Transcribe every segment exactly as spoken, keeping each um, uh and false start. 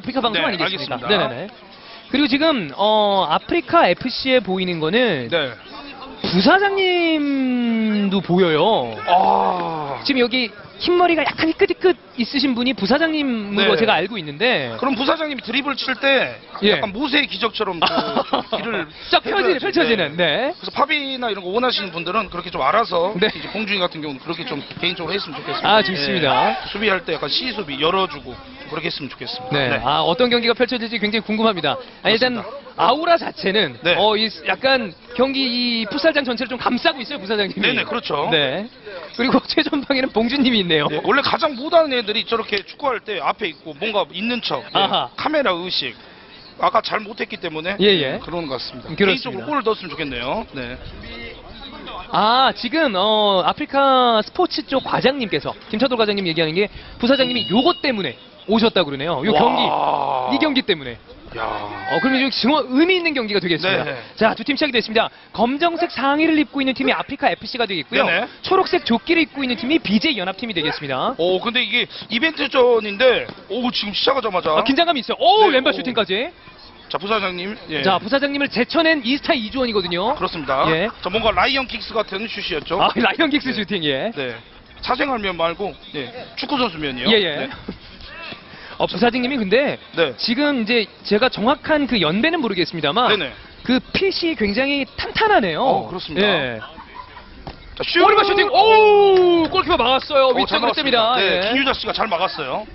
아프리카 방송 네, 아니겠습니까? 알겠습니다. 네네네. 그리고 지금 어, 아프리카 에프씨에 보이는 거는 네. 부사장님도 보여요. 아. 지금 여기 흰머리가 약간 희끗희끗 있으신 분이 부사장님으로 네. 제가 알고 있는데 그럼 부사장님이 드리블 칠 때 예. 약간 모세의 기적처럼 그 길을 쫙 펴지는, 해줘야지. 펼쳐지는. 네. 그래서 팝이나 이런 거 원하시는 분들은 그렇게 좀 알아서 네. 이제 공중이 같은 경우는 그렇게 좀 개인적으로 했으면 좋겠습니다. 아, 좋습니다. 예. 수비할 때 약간 시 수비 열어주고 좀 그렇게 했으면 좋겠습니다. 네. 아, 어떤 경기가 펼쳐질지 굉장히 궁금합니다. 아, 일단 그렇습니다. 아우라 자체는 네. 어, 이 약간 경기 이 풋살장 전체를 좀 감싸고 있어요, 부사장님이. 네네, 그렇죠. 네. 그리고 최전방에는 봉준님이 있네요. 네, 원래 가장 못하는 애들이 저렇게 축구할 때 앞에 있고 뭔가 있는 척, 예, 아하. 카메라 의식. 아까 잘 못했기 때문에 예, 예. 음, 그런 것 같습니다. 그렇습니다. 개인적으로 골을 넣었으면 좋겠네요. 네. 아, 지금 어, 아프리카 스포츠 쪽 과장님께서 김차돌 과장님 얘기하는 게 부사장님이 요것 때문에 오셨다 그러네요. 요 와. 경기, 이 경기 때문에. 야. 어, 그러면 좀 정말 의미 있는 경기가 되겠습니다. 네. 자, 두 팀 시작이 됐습니다. 검정색 상의를 입고 있는 팀이 아프리카 에프씨가 되겠고요. 네네. 초록색 조끼를 입고 있는 팀이 비제이 연합팀이 되겠습니다. 오, 근데 이게 이벤트전인데, 오, 지금 시작하자마자. 아, 긴장감이 있어요. 오, 네, 왼발 오. 슈팅까지. 자, 부사장님. 예. 자, 부사장님을 제쳐낸 이스타 이주원이거든요. 그렇습니다. 예. 자, 뭔가 라이언 킥스 같은 슛이었죠. 아, 라이언 킥스 슈팅, 예. 네. 사생활면 말고, 네. 축구 선수면이요. 예, 예. 네. 어, 부사장님이 근데 네. 지금 이제 제가 정확한 그 연배는 모르겠습니다만 네네. 그 핏이 굉장히 탄탄하네요. 어, 그렇습니다. 예. 자, 슛! 오리발 슈팅. 오! 골키퍼 막았어요. 오, 잘 위쪽으로 막았습니다. 뜹니다. 네, 예. 김유자 씨가 잘 막았어요.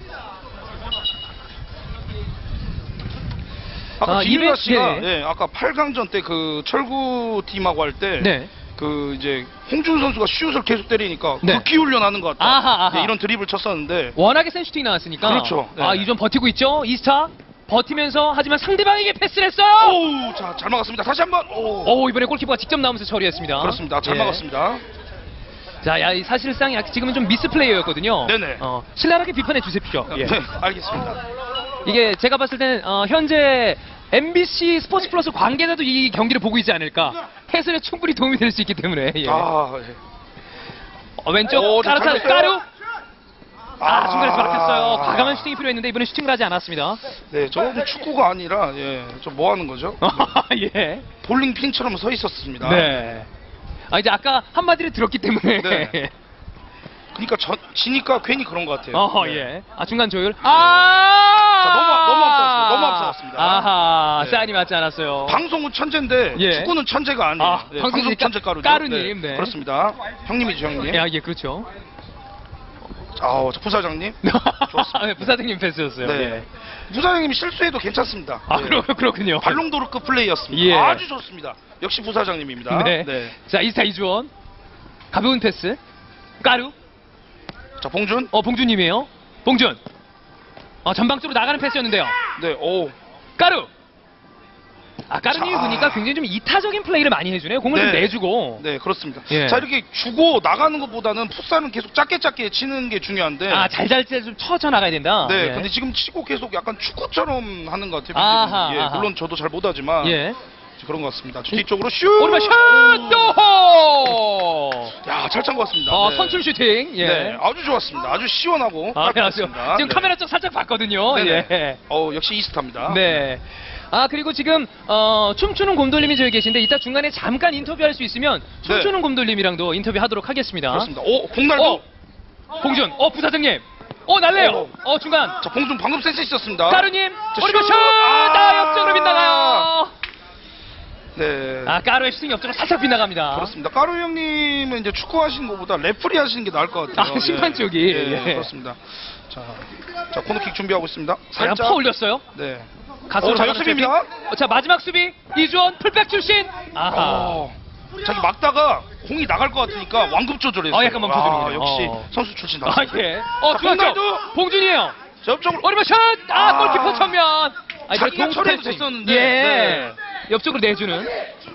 아까 아, 김유자 이벤- 씨가 네. 예, 아까 팔 강전 때 그 철구 팀하고 할 때 네. 그 이제 홍준 선수가 슛을 계속 때리니까 네. 극기 훈련하는 것 같다. 아하, 아하. 네, 이런 드립을 쳤었는데 워낙에 센 슈팅이 나왔으니까. 그렇죠. 네. 아, 이전 버티고 있죠. 이스타. 버티면서 하지만 상대방에게 패스를 했어요. 오우, 자, 잘 막았습니다. 다시 한번. 오. 오, 이번에 골키퍼가 직접 나오면서 처리했습니다. 그렇습니다. 잘 예. 막았습니다. 자, 야, 이 사실상 약- 지금은 좀 미스 플레이어였거든요. 네네. 어, 신랄하게 비판해 주십시오. 예. 네, 알겠습니다. 이게 제가 봤을 때는 어, 현재 엠비씨 스포츠 플러스 관계자도 이 경기를 보고 있지 않을까. 해설에 충분히 도움이 될 수 있기 때문에. 예. 아, 예. 어, 왼쪽 오, 잘 까르타 쳤어요. 까루. 아, 중간에서 막혔어요. 아. 과감한 슈팅이 필요했는데 이번에 슈팅을 하지 않았습니다. 네, 저도 축구가 아니라 예, 저 뭐 하는 거죠? 예. 볼링 핀처럼 서 있었습니다. 네. 아, 이제 아까 한마디를 들었기 때문에. 네. 그러니까 저, 지니까 괜히 그런 것 같아요. 어허, 네. 예. 아, 중간 조율. 아! 자, 너무- 너무 앞서갔습니다. 너무 앞서갔습니다. 아하, 네. 사인이 맞지 않았어요. 방송은 천재인데 예. 축구는 천재가 아니에요. 아, 네, 방송이니까 방송 천재 까루죠. 까루님, 네. 그렇습니다. 형님이죠, 형님. 야, 예, 그렇죠. 아, 저 부사장님. 좋았습니다. 네, 부사장님 패스였어요. 네. 예. 부사장님이 실수해도 괜찮습니다. 아, 네. 그렇, 그렇군요. 발롱도르급 플레이였습니다. 예. 아주 좋습니다. 역시 부사장님입니다. 네. 네. 자, 이스타 이주원. 가벼운 패스. 까루. 자, 봉준. 어, 봉준님이에요. 봉준. 어, 전방쪽으로 나가는 패스였는데요. 네, 오. 까루. 아, 까루님이 자. 보니까 굉장히 좀 이타적인 플레이를 많이 해주네요. 공을 좀 네. 내주고. 네, 그렇습니다. 예. 자, 이렇게 주고 나가는 것보다는 풋살은 계속 짧게 짧게 치는 게 중요한데. 아, 잘잘잘 좀 쳐져 나가야 된다. 네, 예. 근데 지금 치고 계속 약간 축구처럼 하는 것 같아요. 아하, 예, 아하. 물론 저도 잘 못하지만 예. 그런 것 같습니다. 뒤쪽으로 슛! 오른발 슛! 오! 야, 잘 찬 것 같습니다. 어, 네. 선출 슈팅. 예. 네, 아주 좋았습니다. 아주 시원하고 아, 안녕하세요. 깔끔했습니다. 지금 네. 카메라 쪽 살짝 봤거든요. 네네. 예. 어, 역시 이스타입니다. 네. 아, 그리고 지금 어, 춤추는 곰돌림이 저기 계신데 이따 중간에 잠깐 인터뷰할 수 있으면 춤추는 곰돌림이랑도 인터뷰하도록 하겠습니다. 네. 그렇습니다. 오, 공날도. 어, 봉준. 어, 부사장님. 어, 날래요. 어. 어, 중간. 자, 봉준 방금 센스 있었습니다. 까루님. 자, 오리발 슛! 슛! 아, 아. 옆쪽으로 빗나가요. 네. 아, 까루의 슈팅이 옆쪽으로 살짝 빗나갑니다. 그렇습니다. 까루 형님은 이제 축구 하시는 것보다 레프리 하시는 게 나을 것 같아요. 아, 심판 예. 쪽이. 예, 예. 그렇습니다. 자, 자 코너킥 준비하고 있습니다. 살짝 살짝. 퍼 올렸어요. 네. 가슴으로 어, 자, 가는 역습입니다. 수비. 어, 자, 마지막 수비. 이주원 풀백 출신. 아하. 어, 자기 막다가 공이 나갈 것 같으니까 완급 조절했어요. 어, 약간 멈춰주는군요. 아, 역시 어. 선수 출신 아, 나왔습니다. 예. 어, 자, 그렇죠. 공날도. 봉준이에요. 자, 옆쪽으로. 오리발 슛! 아, 아. 골키퍼 측면. 아, 이거 자기가 동 처리해도 스태치. 됐었는데. 예. 네. 옆쪽으로 내주는.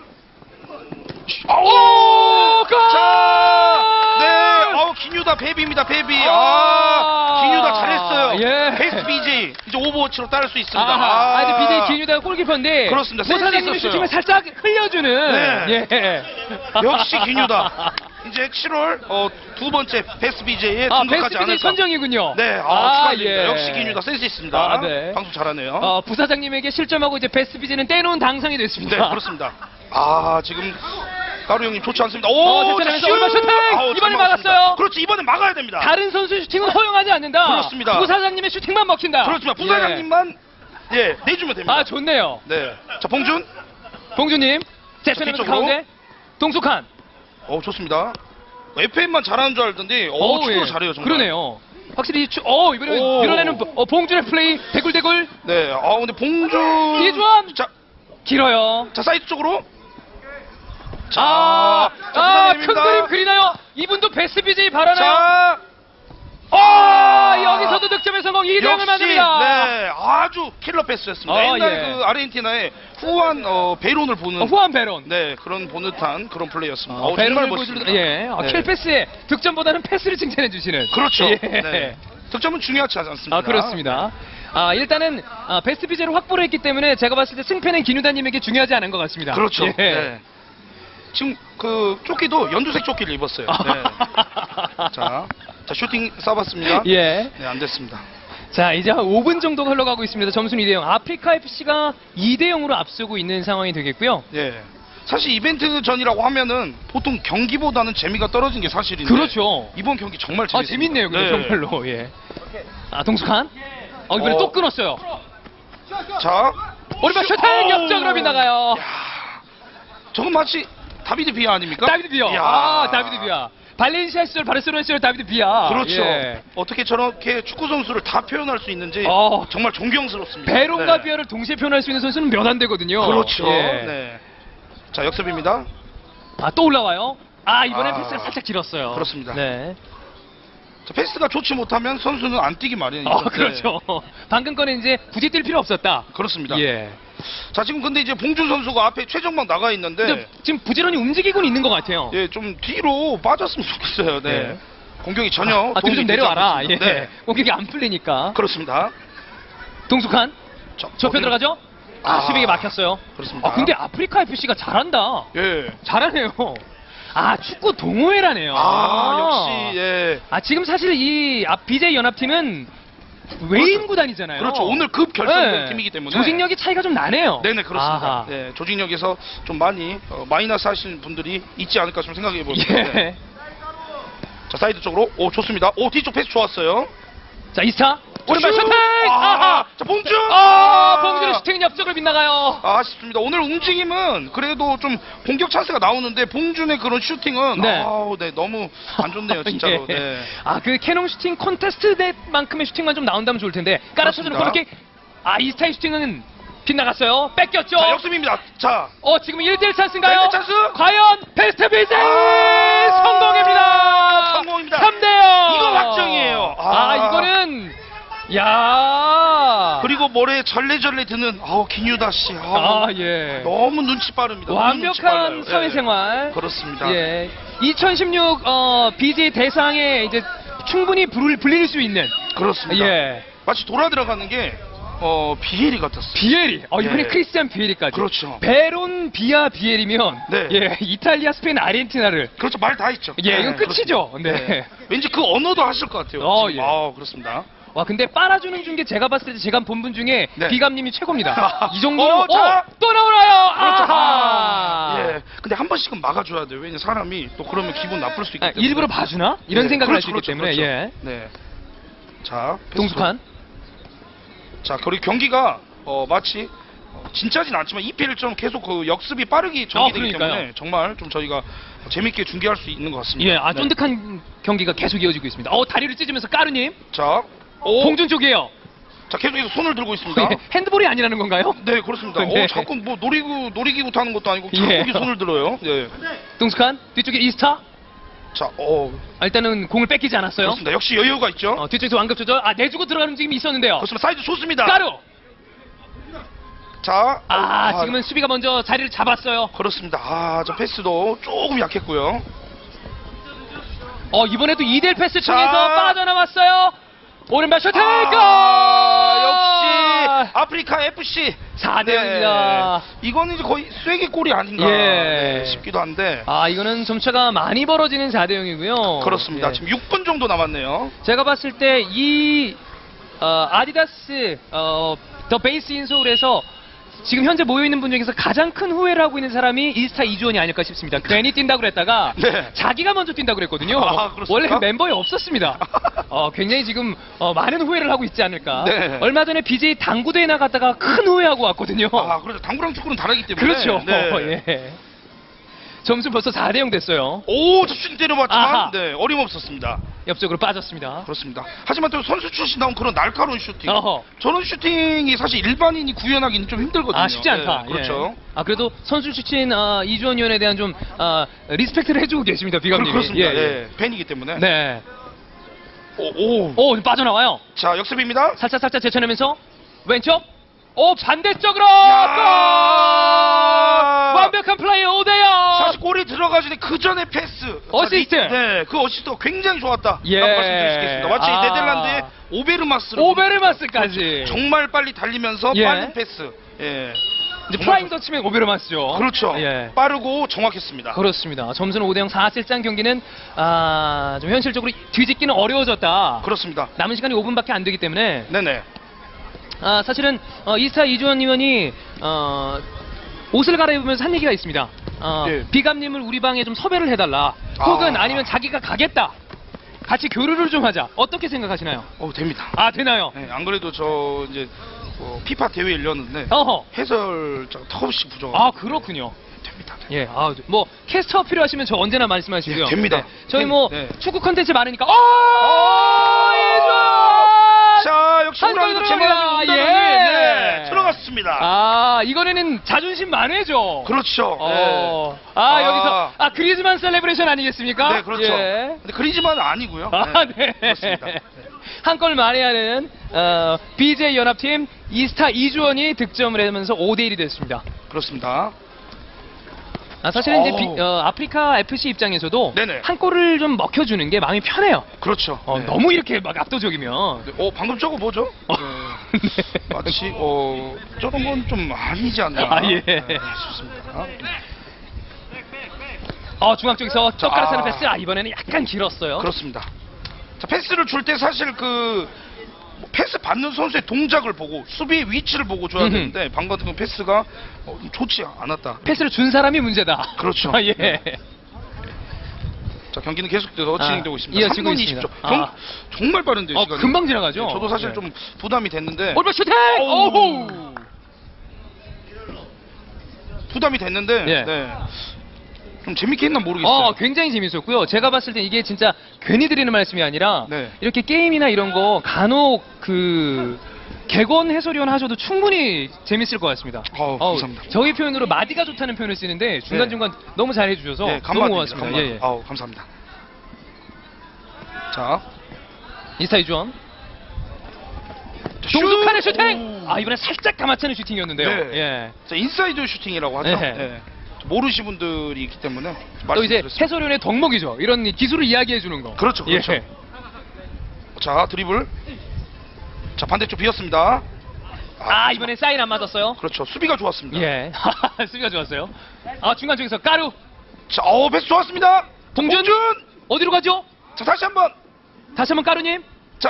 오! 골! 자, 네, 어, 김유다 베비입니다, 베비. 아, 아. 김유다 잘했어요. 예. 베스비 비제이 이제 오버워치로 따를 수 있습니다. 아하, 아, 이제 비제이 기뉴다가 골키퍼인데 그렇습니다. 센스 부사장님의 있었어요. 슈팅을 살짝 흘려주는. 네. 예. 역시 기뉴다. 이제 칠월 어, 두 번째 베스트 비제이에 아, 등극하지 베스트 비제이 않을까. 선정이군요. 네, 아, 축하드립니다. 예. 역시 기뉴다 센스 있습니다. 아, 네. 방송 잘하네요. 어, 부사장님에게 실점하고 이제 베스트 비제이는 떼놓은 당상이 됐습니다. 네, 그렇습니다. 아, 지금 까루 형님 좋지 않습니다. 어, 오, 대단하면서 자, 오른발 슈팅! 아우, 잘 이번에 막았습니다. 막았어요. 그렇지, 이번에 막아야 됩니다. 다른 선수 슈팅은 허용하지 않는다. 그렇습니다. 부사장님의 슈팅만 먹힌다. 그렇습니다. 부사장님만 예, 내주면 됩니다. 아, 좋네요. 네. 자, 봉준. 봉주님, 제천에서 뒤쪽으로. 가운데 동숙한. 어, 좋습니다. 에프엠만 잘하는 줄 알던데, 어, 어우, 축구를 예. 잘해요, 정말. 그러네요. 확실히 추, 어, 이번에 오. 밀어내는 어, 봉준의 플레이 대굴대굴 네. 아, 근데 봉준. 이주원. 자, 길어요. 자, 사이드 쪽으로. 자, 아, 자, 아, 큰 부사장님입니다. 그림 그리나요? 이분도 베스트 비제이 바라나요? 자, 아, 여기서도 득점의 성공 이 대 영을 역시, 만듭니다. 네, 아주 킬러 패스였습니다. 어, 옛날 예. 그 아르헨티나의 후안 어, 베론을 보는 어, 후안 베론. 네, 그런 보듯한 그런 플레이였습니다. 어, 어, 정말 베론을 멋있습니다. 보여주는 예, 어, 네. 킬패스에 득점보다는 패스를 칭찬해 주시는. 그렇죠. 예. 네. 득점은 중요하지 않습니다. 아, 그렇습니다. 아, 일단은 아, 베스트 비제이로 확보를 했기 때문에 제가 봤을 때 승패는 기누다님에게 중요하지 않은 것 같습니다. 그렇죠. 예. 네. 지금 그 조끼도 연두색 조끼를 입었어요. 네. 자, 자 슈팅 쏴봤습니다. 예. 네, 안 됐습니다. 자, 이제 한 오 분 정도가 흘러가고 있습니다. 점수는 이 대 영. 아프리카 에프씨가 이 대 영으로 앞서고 있는 상황이 되겠고요. 예. 사실 이벤트 전이라고 하면은 보통 경기보다는 재미가 떨어진 게 사실인데. 그렇죠. 이번 경기 정말 아, 재밌습니다. 재밌네요. 근데 네. 정말로. 예. 아, 동숙한. 어, 이번에 어. 또 끊었어요. 자, 오른발 슈팅 오. 역적으로 빗나가요. 야, 저건 마치 다비드 비아 아닙니까? 다비드 비아. 야. 아, 다비드 비아. 발렌시아 시절, 바르셀로나 시절 다비드 비아. 그렇죠. 예. 어떻게 저렇게 축구 선수를 다 표현할 수 있는지 어. 정말 존경스럽습니다. 베론과 네. 비아를 동시에 표현할 수 있는 선수는 몇 안 되거든요. 그렇죠. 예. 네. 자, 역습입니다. 아, 또 올라와요. 아, 이번엔 아. 패스가 살짝 길었어요. 그렇습니다. 네. 자, 패스가 좋지 못하면 선수는 안 뛰기 마련이죠. 어, 그렇죠. 방금 거는 이제 굳이 뛸 필요 없었다. 네, 그렇습니다. 예. 자, 지금 근데 이제 봉준 선수가 앞에 최정막 나가 있는데 근데 지금 부지런히 움직이고는 있는 것 같아요. 예, 좀 뒤로 빠졌으면 좋겠어요. 네. 네. 공격이 전혀 아, 뒤로 도움이 좀 되지 내려와라. 않고 예. 있습니다. 네. 공격이 안 풀리니까. 그렇습니다. 동숙한. 자, 접혀 어디- 들어가죠? 아, 아. 수비에 막혔어요. 그렇습니다. 아, 근데 아프리카 에프씨가 잘한다. 예. 잘하네요. 아, 축구 동호회라네요. 아, 역시 예. 아, 지금 사실 이 아, 비제이 연합팀은 외인 그렇죠. 구단이잖아요. 그렇죠. 오늘 급 결정된 네. 팀이기 때문에 조직력이 차이가 좀 나네요. 네네 그렇습니다. 아하. 네, 조직력에서 좀 많이 어, 마이너스 하시는 분들이 있지 않을까 좀 생각해 봅니다. 예. 네. 자, 사이드 쪽으로 오 좋습니다. 오 뒤쪽 패스 좋았어요. 자, 이스타. 오른발 슛! 슈팅! 아하. 아하! 자, 봉준! 아, 봉준의 슈팅 옆쪽을 빗나가요. 아, 아쉽습니다. 오늘 움직임은 그래도 좀 공격 찬스가 나오는데 봉준의 그런 슈팅은 네. 아우, 네, 너무 안 좋네요, 진짜로. 예. 네. 아, 그 캐논 슈팅 콘테스트 대만큼의 슈팅만 좀 나온다면 좋을 텐데 깔아쳐주는 그렇습니다. 그렇게 아, 이스타의 슈팅은 빗나갔어요. 뺏겼죠. 자, 역습입니다. 자, 어, 지금 일 대 일 찬스인가요? 일 대 일 찬스? 과연 베스트 비제이 아, 성공입니다. 성공입니다. 삼 대 영. 이거 확정이에요. 아, 아. 이거는 야. 그리고 머리에 절레절레 드는 아우 기뉴다 씨. 아우, 아, 예. 너무 눈치 빠릅니다. 너무 눈치 완벽한 빨라요. 사회생활. 예. 그렇습니다. 예. 이천십육 어, 비제이 대상에 이제 충분히 불, 불릴 수 있는 그렇습니다. 예. 마치 돌아 들어가는 게 어, 비엘이 같았어요. 비에리. 어, 이번에 예. 크리스티안 비에리까지. 그렇죠. 베론 비아 비에리면 네. 예, 이탈리아, 스페인, 아르헨티나를 그렇죠. 말 다 했죠. 예, 이건 끝이죠. 그렇습니다. 네. 왠지 그 언어도 하실 것 같아요. 어, 지금. 예. 아, 그렇습니다. 와, 근데 빨아주는 중에 제가 봤을 때 제가 본 분 중에 네. 비감님이 최고입니다. 이 정도는 어, 자. 어, 또 나오나요? 그렇죠. 아하. 예. 근데 한 번씩은 막아줘야 돼요. 왜냐면 사람이 또 그러면 기분 나쁠 수 있기 아, 때문에. 일부러 봐주나? 이런 네. 생각을 할 수 그렇죠, 있기 때문에 그렇죠, 예. 그렇죠. 네. 자, 패스. 동숙한. 자, 그리고 경기가 어, 마치 어, 진짜진 않지만 이피엘처럼 계속 그 역습이 빠르게 전개되기 아, 그러니까요. 때문에 정말 좀 저희가 재밌게 중계할 수 있는 것 같습니다. 예, 아 네. 쫀득한 경기가 계속 이어지고 있습니다. 어, 다리를 찢으면서 까르님. 자, 오, 봉준 쪽이에요. 자 계속해서 손을 들고 있습니다. 예, 핸드볼이 아니라는 건가요? 네, 그렇습니다. 네. 어, 자꾸 뭐 놀이구 놀이기구 타는 것도 아니고 자꾸 예. 여기 손을 들어요. 예. 동숙한 뒤쪽에 이스타. 자, 어, 아, 일단은 공을 뺏기지 않았어요. 그렇습니다. 역시 여유가 있죠. 어, 뒤쪽에서 완급 조절. 아, 내주고 들어가는 움직임이 있었는데요. 그렇습니다. 사이드 좋습니다. 까루. 자, 아, 어, 지금은 수비가 먼저 자리를 잡았어요. 그렇습니다. 아, 저 패스도 조금 약했고요. 어, 이번에도 이 대 일 패스 자. 통해서 빠져나왔어요. 오른발 슈팅 골! 아, 아. 아프리카 에프씨 사 대 영입니다. 이거는 이제 거의 쐐기골이 아닌가 예. 네, 싶기도 한데. 아, 이거는 점차가 많이 벌어지는 사 대 영이고요. 그렇습니다. 예. 지금 육 분 정도 남았네요. 제가 봤을 때 이 어, 아디다스 어, 더 베이스 인솔에서 지금 현재 모여있는 분 중에서 가장 큰 후회를 하고 있는 사람이 이스타 이주원이 아닐까 싶습니다. 괜히 뛴다고 그랬다가 네. 자기가 먼저 뛴다고 그랬거든요. 아, 그렇습니까? 원래 멤버에 없었습니다. 어, 굉장히 지금 어, 많은 후회를 하고 있지 않을까. 네. 얼마 전에 비제이 당구대회 나갔다가 큰 후회하고 왔거든요. 아, 그렇죠. 당구랑 축구는 다르기 때문에. 그렇죠. 네. 예. 점수 벌써 사 대 영 됐어요. 오, 저 슈팅 때려봤지만 아하. 네, 어림없었습니다. 옆쪽으로 빠졌습니다. 그렇습니다. 하지만 또 선수 출신 나온 그런 날카로운 슈팅. 어허. 저런 슈팅이 사실 일반인이 구현하기는 좀 힘들거든요. 아, 쉽지 않다. 네, 그렇죠. 예. 아, 그래도 선수 출신 어, 이주원 위원에 대한 좀 어, 리스펙트를 해주고 계십니다, 비감님이. 그렇습니다. 예, 예, 팬이기 때문에. 네. 오, 오. 오, 좀 빠져나와요. 자, 역습입니다. 살짝 살짝 제쳐내면서 왼쪽. 오, 반대쪽으로. 야! 골! 완벽한 플레이 오 대 영. 사실 골이 들어가기 전에 그 전에 패스. 어시스트. 네, 그 어시스트가 굉장히 좋았다. 예. 라고 말씀드릴 수 있겠습니다. 마치 아. 네덜란드의 오베르마스를 오베르마스까지. 정말 빨리 달리면서 예. 빠른 패스. 예. 이제 정말 프라임 더치면 오베르마스죠. 그렇죠. 예. 빠르고 정확했습니다. 그렇습니다. 점수는 오 대 영. 사 실장 경기는 아, 좀 현실적으로 뒤집기는 어려워졌다. 그렇습니다. 남은 시간이 오 분밖에 안 되기 때문에 네네. 아, 사실은 어, 이스타 이주원 의원이 어, 옷을 갈아입으면서 한 얘기가 있습니다. 어, 예. 비감님을 우리 방에 좀 섭외를 해달라. 아. 혹은 아니면 자기가 가겠다. 같이 교류를 좀 하자. 어떻게 생각하시나요? 어, 됩니다. 아, 되나요? 네, 안 그래도 저 이제 어, 피파 대회 열렸는데 어허. 해설자가 턱없이 부족. 아, 그렇군요. 됩니다. 예, 아, 뭐 캐스터 필요하시면 저 언제나 말씀하시고요. 예, 됩니다. 네, 저희 네, 뭐 네. 축구 컨텐츠 많으니까. 어! 아! 이주원! 자, 역시 한 골 우라도 들어갑니다. 제만 예. 네, 들어갔습니다. 아, 이거는 자존심 만회죠. 그렇죠. 어. 네. 아, 아. 여기서 아 그리즈만 셀레브레이션 아니겠습니까? 네, 그렇죠. 예. 근데 그리지만은 아니고요. 아, 네. 그렇습니다. 네. 한 골 만회하는 어, 비제이 연합팀 이스타 이주원이 득점을 하면서 오 대 일이 됐습니다. 그렇습니다. 아, 사실은 이제 어우. 비- 어, 아프리카 에프씨 입장에서도 네네. 한 골을 좀 먹혀주는 게 마음이 편해요. 그렇죠. 어, 네. 너무 이렇게 막 압도적이면. 네. 어, 방금 저거 뭐죠? 어. 네. 네. 마치 어 저런 건 좀 아니지 않나 아, 예. 네, 싶습니다. 어, 중앙 쪽에서 쩍가락 차는 아. 패스. 아, 이번에는 약간 길었어요. 그렇습니다. 자, 패스를 줄 때 사실 그 뭐 패스 받는 선수의 동작을 보고 수비의 위치를 보고 줘야 음흠. 되는데 방금 같은 건 패스가 어, 좀 좋지 않았다. 패스를 준 사람이 문제다. 그렇죠. 아, 예. 네. 자, 경기는 계속돼서 아, 진행되고 있습니다. 이어지고 삼 분 있습니다. 이십 초. 정, 아. 정말 빠른데요, 어, 시간이. 금방 지나가죠. 네, 저도 사실 네. 좀 부담이 됐는데 올바 슈팅! 어우. 오우! 부담이 됐는데 예. 네. 좀 재밌게 했나 모르겠어요. 어, 굉장히 재밌었고요. 제가 봤을 때 이게 진짜 괜히 드리는 말씀이 아니라 네. 이렇게 게임이나 이런 거 간혹 그 객원 해설위원 하셔도 충분히 재밌을 것 같습니다. 어우, 감사합니다. 저희 표현으로 마디가 좋다는 표현을 쓰는데 중간중간 너무 잘해 주셔서 네, 너무 감사드립니다. 고맙습니다. 감사- 예, 예. 아우, 감사합니다. 자, 이스타 이주원. 자, 슛! 동숙한의 슈팅! 오. 아, 이번에 살짝 감아차는 슈팅이었는데요. 네. 예. 자, 인사이드 슈팅이라고 하죠. 네. 네. 모르시 분들이 있기 때문에 또 이제 말씀드렸습니다. 해설위원의 덕목이죠. 이런 기술을 이야기해 주는 거. 그렇죠, 그렇죠. 예. 자, 드리블. 자, 반대쪽 비었습니다. 아, 이번에 사인 안 맞았어요. 그렇죠. 수비가 좋았습니다. 예. 수비가 좋았어요. 아, 중간 쪽에서 까루. 자, 어, 패스 좋았습니다. 봉준. 어디로 가죠? 자, 다시 한번. 다시 한번 까루님. 자,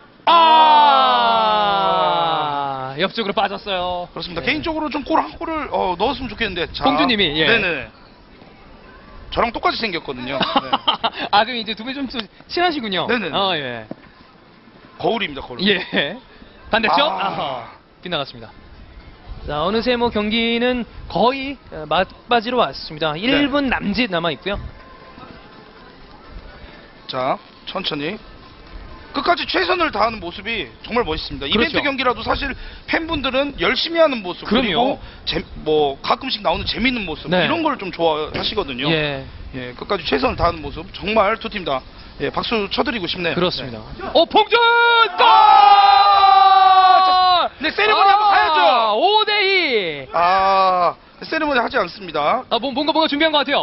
아, 옆쪽으로 빠졌어요. 그렇습니다. 네. 개인적으로 좀 골 한 골을 어, 넣었으면 좋겠는데. 자, 봉준님이, 예. 네네. 저랑 똑같이 생겼거든요. 네. 아, 그럼 이제 두 분 좀 친하시군요. 네네네. 어, 예. 거울입니다, 거울. 예. 반대쪽. 아. 아하. 빗나갔습니다. 자, 어느새 뭐 경기는 거의 어, 막바지로 왔습니다. 일 분 남짓 남아 있고요. 자, 천천히. 끝까지 최선을 다하는 모습이 정말 멋있습니다. 이벤트 그렇죠. 경기라도 사실 팬분들은 열심히 하는 모습 그럼요. 그리고 재, 뭐 가끔씩 나오는 재밌는 모습 네. 이런 걸 좀 좋아하시거든요. 예. 예, 끝까지 최선을 다하는 모습 정말 두 팀 다 예, 박수 쳐드리고 싶네요. 그렇습니다. 네. 어, 봉준! 골! 아! 네, 세레머니 한번 가야죠. 오 대 이. 아, 세레머니 하지 않습니다. 아, 뭐, 뭔가 뭔가 준비한 것 같아요.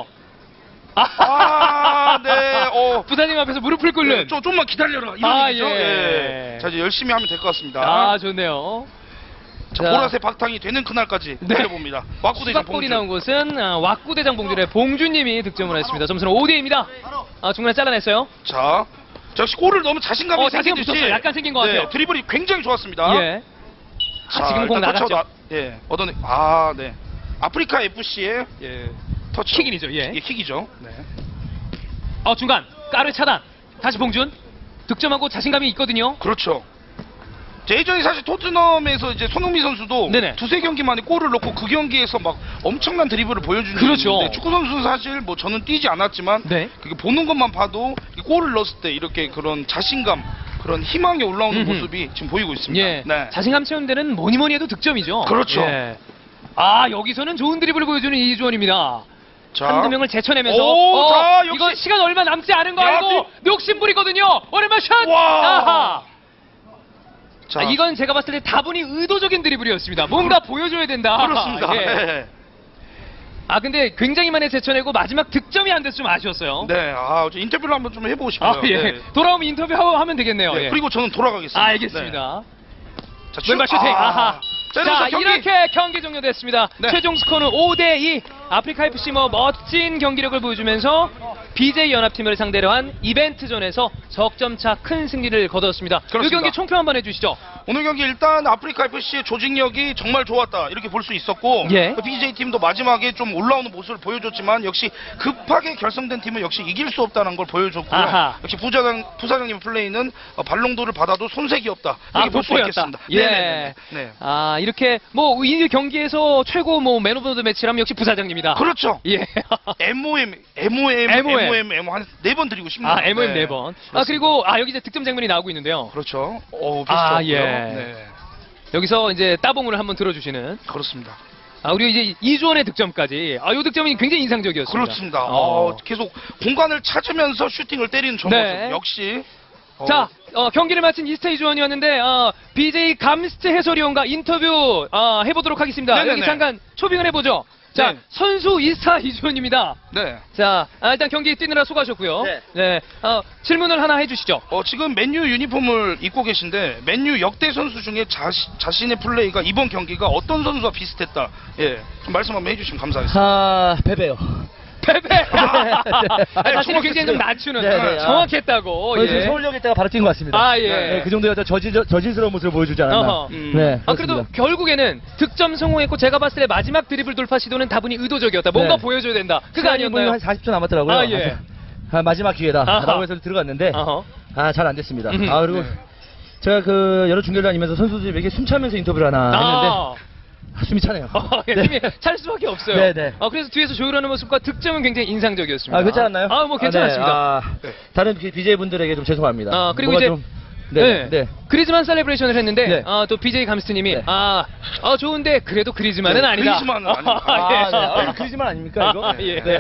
아, 네, 어. 부사님 앞에서 무릎을 꿇는. 네, 좀, 좀만 기다려라. 이런 아, 얘기죠. 예. 예. 자, 이제 열심히 하면 될 것 같습니다. 아, 좋네요. 자, 자. 보라색 바탕이 되는 그날까지 네. 달려봅니다. 왁구대장 수박볼이 봉준. 나온 곳은 아, 왁구대장 봉준의 봉준님이 득점을 했습니다. 점수는 오 대 이입니다. 아, 중간에 잘라냈어요. 자, 자, 역시 골을 너무 자신감이 어, 자신감 생기듯이 붙었어요. 약간 생긴 것 같아요. 네, 드리블이 굉장히 좋았습니다. 예. 자, 아, 지금 공 일단 터치아웃 나갔죠. 나- 예, 얻어내. 아, 네. 아프리카 에프씨의 예. 터치. 킥인이죠, 예. 예, 킥이죠. 네. 어, 중간 까르 차단. 다시 봉준. 득점하고 자신감이 있거든요. 그렇죠. 자, 예전에 사실 토트넘에서 이제 손흥민 선수도 네네. 두세 경기 만에 골을 넣고 그 경기에서 막 엄청난 드리블을 보여준 적이 그렇죠. 있는데 축구 선수는 사실 뭐 저는 뛰지 않았지만 네. 그게 보는 것만 봐도 이 골을 넣었을 때 이렇게 그런 자신감, 그런 희망이 올라오는 음흠. 모습이 지금 보이고 있습니다. 예. 네. 자신감 채우는 데는 뭐니 뭐니 해도 득점이죠. 그렇죠. 예. 아, 여기서는 좋은 드리블을 보여주는 이주원입니다. 자, 한두 명을 제쳐내면서 오, 어, 자, 역시- 이건 시간 얼마 남지 않은 거 야, 알고 욕심부리거든요. 오랜만 샷. 와. 아하. 자, 아, 이건 제가 봤을 때 다분히 의도적인 드리블이었습니다. 뭔가 보여줘야 된다. 그렇습니다. 예. 네. 아, 근데 굉장히 많이 제쳐내고 마지막 득점이 안 돼서 좀 아쉬웠어요. 네, 아, 저 인터뷰를 한번 좀 해보고 싶어요. 아, 예. 네. 돌아오면 인터뷰 하면 되겠네요. 네, 예. 그리고 저는 돌아가겠습니다. 아, 알겠습니다. 네. 자, 슛. 왼발 슈팅. 아. 아하. 자, 자, 이러면서 경기- 이렇게 경기 종료됐습니다. 네. 최종 스코어는 오 대 이. 아프리카 에프씨 뭐 멋진 경기력을 보여주면서 비제이 연합팀을 상대로 한 이벤트전에서 적점차 큰 승리를 거뒀습니다. 이 그렇습니다. 경기 총평 한번 해주시죠. 오늘 경기 일단 아프리카 에프씨의 조직력이 정말 좋았다 이렇게 볼 수 있었고 예. 비제이 팀도 마지막에 좀 올라오는 모습을 보여줬지만 역시 급하게 결성된 팀은 역시 이길 수 없다는 걸 보여줬고요. 아하. 역시 부사장 부사장님 플레이는 어, 발롱도를 받아도 손색이 없다 이렇게 아, 볼 수 돋보였다. 있겠습니다. 예. 네네네. 네. 아, 이렇게 뭐 이 경기에서 최고 뭐 맨 오브 더 매치라면 역시 부사장님이다. 그렇죠. 예. 엠오엠, 엠오엠, 엠오엠. 엠오엠, 엠오 한 네 번 드리고 싶네요. 아, 엠오엠 네. 네 번. 아, 그렇습니다. 그리고 아, 여기 이제 득점 장면이 나오고 있는데요. 그렇죠. 오, 아, 비슷하고요. 예. 네. 여기서 이제 따봉을 한번 들어주시는. 그렇습니다. 아, 우리 이제 이주원의 득점까지. 아, 이 득점이 굉장히 인상적이었습니다. 그렇습니다. 어. 어, 계속 공간을 찾으면서 슈팅을 때리는 저 네. 모습 역시 어, 자, 어, 경기를 마친 이스타 이주원이었는데 어, 비제이 감스트 해설위원과 인터뷰 어, 해보도록 하겠습니다. 네네네. 여기 잠깐 초빙을 해보죠. 자, 네. 선수 이스타 이주원입니다. 네. 자, 아, 일단 경기 뛰느라 수고하셨고요. 네. 어, 질문을 하나 해주시죠. 어, 지금 맨유 유니폼을 입고 계신데 맨유 역대 선수 중에 자시, 자신의 플레이가 이번 경기가 어떤 선수와 비슷했다. 예, 좀 말씀 한번 해주시면 감사하겠습니다. 아, 베베요. 페페. 아, 자신을 정확했어요. 굉장히 좀 낮추는. 네, 네, 아. 정확했다고. 어, 지금 예. 서울역에 있다가 바로 뛴 것 같습니다. 아, 예. 네, 그 정도의 어떤 저질, 저질스러운 모습을 보여주지 않았나. 어허. 음. 네, 아, 그래도 그렇습니다. 결국에는 득점 성공했고 제가 봤을 때 마지막 드리블 돌파 시도는 다분히 의도적이었다. 뭔가 네. 보여줘야 된다. 그거 시간이 거의 아니었나요? 한 사십 초 남았더라고요. 아, 예. 그래서, 아, 마지막 기회다. 아하. 라고 해서 들어갔는데, 어허. 아, 잘 안 됐습니다. 음흠. 아, 그리고 네. 제가 그 여러 중계를 다니면서 선수들에게 숨 차면서 인터뷰를 하나 했는데, 아. 아, 숨이 차네요. 어, 예, 네. 팀이 찰 수밖에 없어요. 네, 네. 어, 그래서 뒤에서 조율하는 모습과 득점은 굉장히 인상적이었습니다. 아, 괜찮았나요? 아, 뭐 괜찮았습니다. 아, 네. 아, 네. 다른 비제이 분들에게 좀 죄송합니다. 아, 그리고 뭐가 이제 좀, 네, 네. 그리즈만 셀레브레이션을 했는데 네. 아, 또 비제이 감스트님이 네. 아, 아, 좋은데 그래도 그리즈만은 네, 아니다. 그리즈만은 아니다. 아, 예. 네. 아, 이거 그리지만 아닙니까, 이거? 아, 예. 네.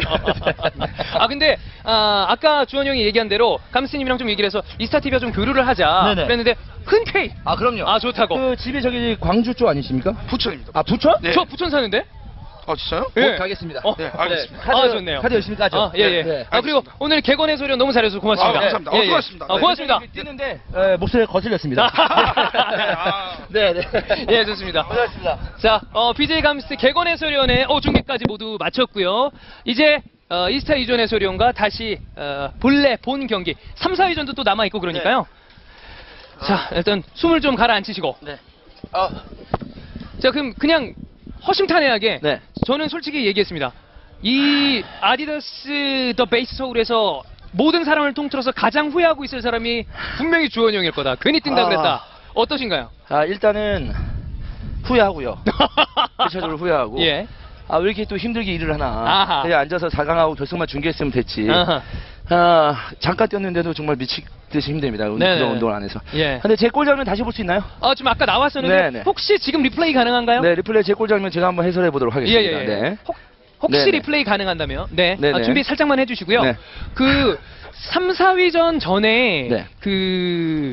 아, 근데 아, 아까 주원 형이 얘기한 대로 감스트님이랑 좀 얘기를 해서 이스타티비와 좀 교류를 하자 네네. 그랬는데 흔쾌히 아, 그럼요. 아, 좋다고. 그 집이 저기 광주 쪽 아니십니까? 부천입니다. 아, 부천? 네. 저 부천 사는데? 아, 진짜요? 예. 곧 가겠습니다. 어. 네, 알겠습니다. 카드, 아, 좋네요. 카드 열심히 까죠. 아, 예, 예. 네. 아, 그리고 오늘 개건 해설위원 너무 잘해서 고맙습니다. 아, 감사합니다. 어, 수고하셨습니다. 아, 네. 고맙습니다. 뛰는데 에, 목소리가 거슬렸습니다. 아. 네, 네. 예, 좋습니다. 고생하셨습니다. 자, 어, 비제이 감스트 개건 해설위원의 어, 중계까지 모두 마쳤고요. 이제 어, 이스타 이전 해설위원과 다시 어, 본래 본 경기 삼, 사 위전도 또 남아 있고 그러니까요. 자, 일단 숨을 좀 가라앉히시고. 네. 아, 자, 그럼 그냥 허심탄회하게 네. 저는 솔직히 얘기했습니다. 이 아디다스 더 베이스 서울에서 모든 사람을 통틀어서 가장 후회하고 있을 사람이 분명히 주원 형일 거다. 괜히 뛴다 아. 그랬다. 어떠신가요? 아, 일단은 후회하고요. 일차적으로 후회하고. 예. 아, 왜 이렇게 또 힘들게 일을 하나. 아하. 그냥 앉아서 사 강하고 결승만 중계했으면 됐지. 아하. 아, 잠깐 뛰었는데도 정말 미치듯이 힘듭니다. 네네. 그런 운동을 안 해서. 예. 근데 제 골 장면 다시 볼 수 있나요? 아, 지금 아까 나왔었는데 네네. 혹시 지금 리플레이 가능한가요? 네, 리플레이 제 골 장면 제가 한번 해설해 보도록 예, 하겠습니다. 예, 예. 네. 혹, 혹시 네네. 리플레이 가능한다면 네. 네네. 아, 준비 살짝만 해주시고요. 네. 그 삼, 사 위전 전에 네. 그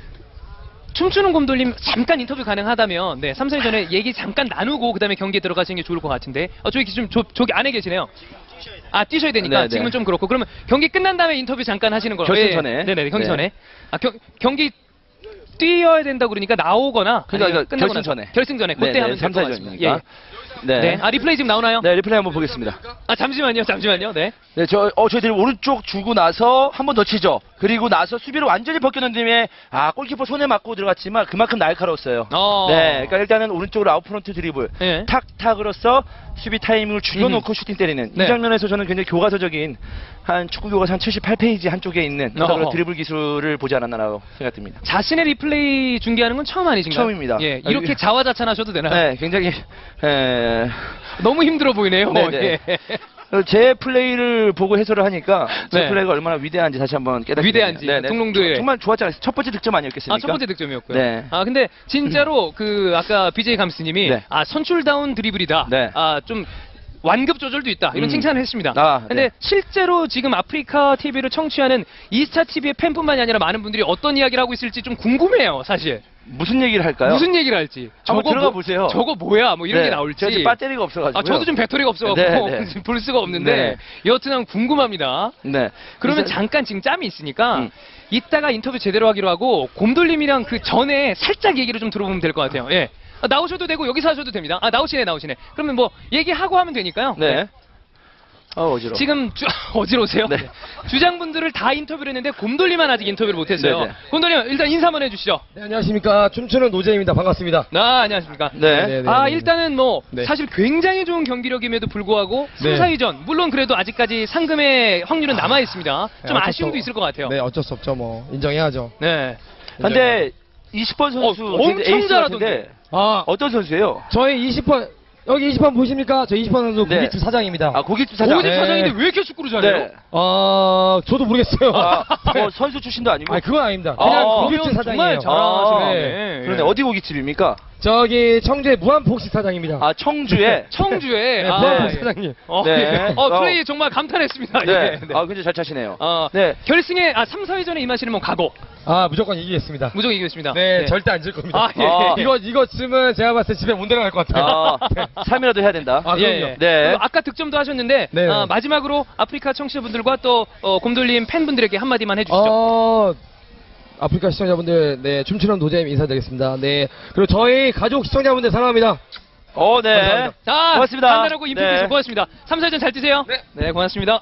춤추는 곰돌림 잠깐 인터뷰 가능하다면 네, 삼, 사 위 전에 얘기 잠깐 나누고 그다음에 경기에 들어가시는 게 좋을 것 같은데 어, 저기 좀 저, 저기 안에 계시네요. 아, 뛰셔야 되니까 네네. 지금은 좀 그렇고 그러면 경기 끝난 다음에 인터뷰 잠깐 하시는 걸로. 결승 예, 전에. 네네, 경기 네. 전에. 아, 경, 경기 뛰어야 된다 그러니까 나오거나 그러니까 아니면 이거 끝나고 결승전에. 나서. 결승전에 그때 네, 하면 네, 삼, 될 것 같습니다. 사위전이니까. 예. 네. 네. 아 리플레이 지금 나오나요? 네, 리플레이 한번 보겠습니다. 아 잠시만요, 잠시만요. 네. 네, 저, 어, 저희들이 오른쪽 주고 나서 한 번 더 치죠. 그리고 나서 수비를 완전히 벗겨놓은 뒤에, 아, 골키퍼 손에 맞고 들어갔지만 그만큼 날카로웠어요. 어. 네, 그러니까 일단은 오른쪽으로 아웃프런트 드리블. 예. 탁탁으로써 수비 타이밍을 죽여놓고 슈팅 때리는. 네. 이 장면에서 저는 굉장히 교과서적인 한 축구 교과서 한 칠십팔 페이지 한쪽에 있는 어허. 그런 드리블 기술을 보지 않았나라고 생각됩니다. 자신의 리플레이 중계하는 건 처음 아니신가요? 처음입니다. 예, 이렇게 아, 자화자찬하셔도 되나요? 네, 굉장히, 에... 너무 힘들어 보이네요. 네네. 예. 제 플레이를 보고 해설을 하니까 제 네. 플레이가 얼마나 위대한지 다시 한번 깨닫게 위대한지, 되네요. 네네. 동롱도의. 정말 좋았지 않았어요? 첫 번째 득점 아니었겠습니까? 아, 첫 번째 득점이었고요. 네. 아, 근데 진짜로 그 아까 비제이 감스님이 네. 아, 선출다운 드리블이다. 네. 아, 좀 완급 조절도 있다. 이런 음. 칭찬을 했습니다. 아, 근데 네. 실제로 지금 아프리카 티비를 청취하는 이스타 티비의 팬뿐만이 아니라 많은 분들이 어떤 이야기를 하고 있을지 좀 궁금해요, 사실. 무슨 얘기를 할까요? 무슨 얘기를 할지. 한번 들어가 뭐- 보세요. 저거 뭐야? 뭐 이런 네. 게 나올지. 제가 지금 배터리가 없어가지고. 아, 저도 좀 배터리가 없어갖고 네, 네. 볼 수가 없는데 네. 여튼 한 궁금합니다. 네. 그러면 이제- 잠깐 지금 짬이 있으니까 음. 이따가 인터뷰 제대로 하기로 하고 곰돌림이랑 그 전에 살짝 얘기를 좀 들어보면 될 것 같아요. 예. 아, 나오셔도 되고 여기서 하셔도 됩니다. 아 나오시네 나오시네. 그러면 뭐 얘기하고 하면 되니까요. 네. 어, 어지러워. 지금 주, 어지러우세요? 네. 주장분들을 다 인터뷰를 했는데 곰돌림만 아직 인터뷰를 못했어요. 네네. 곰돌림 일단 인사 한번 해주시죠. 네, 안녕하십니까. 춤추는 노제입니다. 반갑습니다. 아 안녕하십니까. 네. 네, 네. 아 일단은 뭐 네. 사실 굉장히 좋은 경기력임에도 불구하고 네. 삼, 사위전 물론 그래도 아직까지 상금의 확률은 남아 있습니다. 좀 어쩔 아쉬움도 수- 있을 것 같아요. 네, 어쩔 수 없죠. 뭐 인정해야죠. 네. 근데 이십 번 선수 어, 엄청 에이스 잘하던데. 같은데 아, 어떤 선수예요? 저희 이십 번 여기 이십 번 보십니까? 저 이십 번 선수 네. 고깃집 사장입니다. 아, 고깃집 사장. 고집 네. 사장인데 왜 이렇게 축구를 잘해요? 네. 아, 저도 모르겠어요. 아, 뭐 선수 출신도 아니고. 아니, 그건 아닙니다. 아, 그냥 그러면 고깃집 사장이에요. 정말 잘하시네. 아, 네. 그런데 어디 고깃집입니까? 저기 청주의 무한복식 사장입니다. 아, 청주에. 청주에 네, 아, 무한복식 예. 사장님. 어, 네. 예. 어, 어. 플레이 정말 감탄했습니다. 네. 예. 네. 아, 굉장히 잘 차시네요. 어, 네. 결승에 아 삼, 사위전에 임하시는 분 각오 아, 무조건 이기겠습니다. 무조건 이기겠습니다. 네, 절대 안 질 겁니다. 아, 예. 아. 이거 이거쯤은 제가 봤을 때 집에 못 데려갈 것 같아요. 아, 삼 위라도 해야 된다. 아, 예, 그럼요. 예. 네. 그리고 아까 득점도 하셨는데 네. 어, 마지막으로 아프리카 청취자분들과 또 어, 곰돌림 팬분들에게 한마디만 해주시죠. 어, 아프리카 시청자분들, 네, 춤추는 노제임 인사드리겠습니다. 네, 그리고 저희 가족 시청자분들 사랑합니다. 어, 네. 감사합니다. 자, 고맙습니다. 간단하고 인풋해서 네. 고맙습니다. 삼, 사위전 잘 뛰세요. 네. 네, 고맙습니다.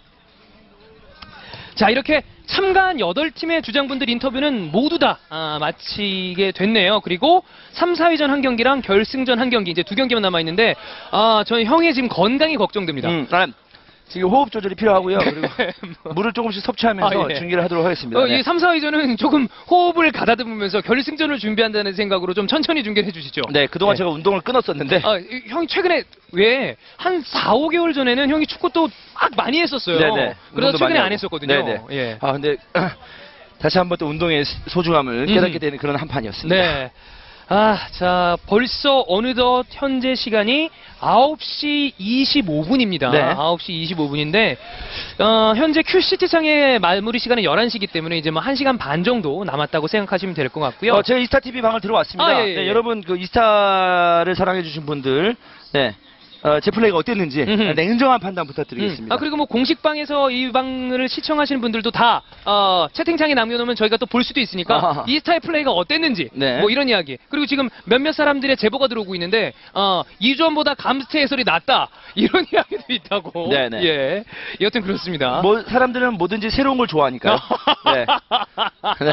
자, 이렇게 참가한 여덟 팀의 주장분들 인터뷰는 모두 다 아, 마치게 됐네요. 그리고 삼, 사위전 한 경기랑 결승전 한 경기, 이제 두 경기만 남아있는데, 아, 저는 형의 지금 건강이 걱정됩니다. 음, 아, 지금 호흡 조절이 필요하고요. 그리고 뭐. 물을 조금씩 섭취하면서 아, 예. 중계를 하도록 하겠습니다. 어, 네. 이 삼, 사위전은 조금 호흡을 가다듬으면서 결승전을 준비한다는 생각으로 좀 천천히 중계를 해주시죠. 네, 그동안 네. 제가 운동을 끊었었는데. 아, 이- 형이 최근에 왜 한 사, 오 개월 전에는 형이 축구 또 막 많이 했었어요. 네네. 그러다 운동도 최근에 많이 안 하고. 했었거든요. 네네. 예. 아, 근데 다시 한번 또 운동의 소중함을 음. 깨닫게 되는 그런 한 판이었습니다. 네. 아, 자, 벌써 어느덧 현재 시간이 아홉 시 이십오 분입니다. 네. 아홉 시 이십오 분인데, 어, 현재 큐시티상의 마무리 시간은 열한 시이기 때문에 이제 뭐 한 시간 반 정도 남았다고 생각하시면 될 것 같고요. 어, 제 이스타 티비 방을 들어왔습니다. 아, 예, 예, 네, 예. 여러분 그 이스타를 사랑해주신 분들, 네, 어, 제 플레이가 어땠는지 음흠. 냉정한 판단 부탁드리겠습니다. 음. 아, 그리고 뭐 공식방에서 이 방을 시청하시는 분들도 다 어, 채팅창에 남겨놓으면 저희가 또 볼 수도 있으니까 아하. 이스타의 플레이가 어땠는지 네. 뭐 이런 이야기. 그리고 지금 몇몇 사람들의 제보가 들어오고 있는데 어, 이주원보다 감스트 해설이 낫다 이런 이야기도 있다고. 네네. 예, 여튼 그렇습니다. 뭐 사람들은 뭐든지 새로운 걸 좋아하니까요. 네. 네.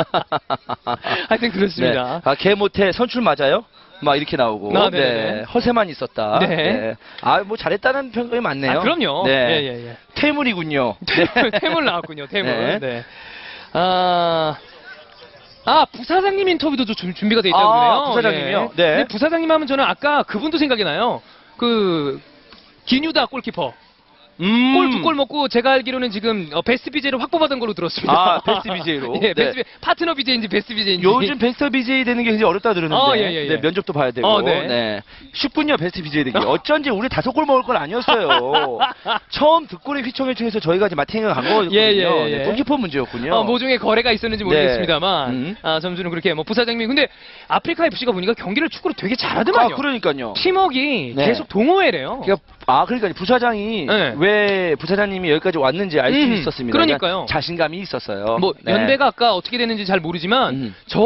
하여튼 그렇습니다. 네. 아, 개 못해 선출 맞아요? 막 이렇게 나오고. 아, 네네네. 네. 허세만 있었다. 네. 아, 뭐 잘했다는 평가가 많네요. 아, 그럼요. 네. 예, 예, 예. 태물이군요. 태물, 태물 나왔군요. 태물. 네. 네. 아. 아, 부사장님 인터뷰도 좀 준- 준비가 돼 있다고 아, 그러네요. 부사장님이요? 예. 네. 근데 부사장님 하면 저는 아까 그분도 생각이 나요. 그 기뉴다 골키퍼. 음. 골 두 골 먹고 제가 알기로는 지금 어, 베스트 비제이를 확보받은 걸로 들었습니다. 아, 베스트 비제이로? 예, 베스트 네. 비- 파트너 비제이인지 베스트 비제이인지. 요즘 베스트 비제이 되는 게 굉장히 어렵다 들었는데 어, 예, 예, 예. 네, 면접도 봐야 되고 어, 네. 네. 쉽군요 베스트 비제이 되기. 어쩐지 우리 다섯 골 먹을 건 아니었어요. 처음 득골의 휘청휘청해서 저희가 이제 마탱이가 간 거거든요. 예, 예, 예. 네, 골키퍼 문제였군요. 어, 뭐 중에 거래가 있었는지 모르겠습니다만, 음. 아, 점수는 그렇게 뭐 부사장님. 근데 아프리카 에프씨가 보니까 경기를 축구를 되게 잘하더만요. 아, 그러니까요. 팀워크가 네. 계속 동호회래요. 그러니까 아, 그러니까 부사장이 네. 왜 부사장님이 여기까지 왔는지 알 수 음, 있었습니다. 그러니까요. 자신감이 있었어요. 뭐 네. 연배가 아까 어떻게 됐는지 잘 모르지만 음. 저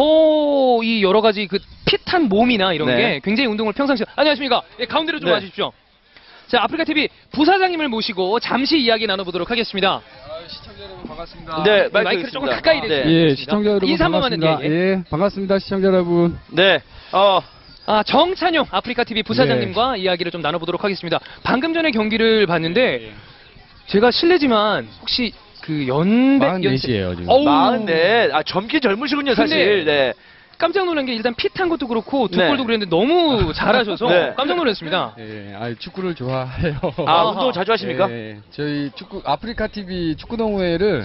이 여러 가지 그 핏한 몸이나 이런 네. 게 굉장히 운동을 평상시 안녕하십니까? 예, 가운데로 좀 네. 와주십시오. 자, 아프리카 티비 부사장님을 모시고 잠시 이야기 나눠보도록 하겠습니다. 시청자 여러분 반갑습니다. 네, 마이크를 마이크 조금 있습니다. 가까이 대주세요. 네. 예, 시청자 여러분 인사 한 번만 반갑습니다. 예, 예. 예, 반갑습니다. 시청자 여러분. 네. 어, 아, 정찬용 아프리카 티비 부사장님과 네. 이야기를 좀 나눠보도록 하겠습니다. 방금 전에 경기를 봤는데 제가 실례지만 혹시 그 연배 마흔넷이에요, 지금. 어우, 마흔네. 아, 젊긴 젊으시군요, 사실. 근데 네. 깜짝 놀란 게 일단 핏한 것도 그렇고 두 네. 골도 그랬는데 너무 잘하셔서 네. 깜짝 놀랐습니다. 예, 아, 축구를 좋아해요. 아, 아하. 운동 자주 하십니까? 예, 저희 축구 아프리카 티비 축구동호회를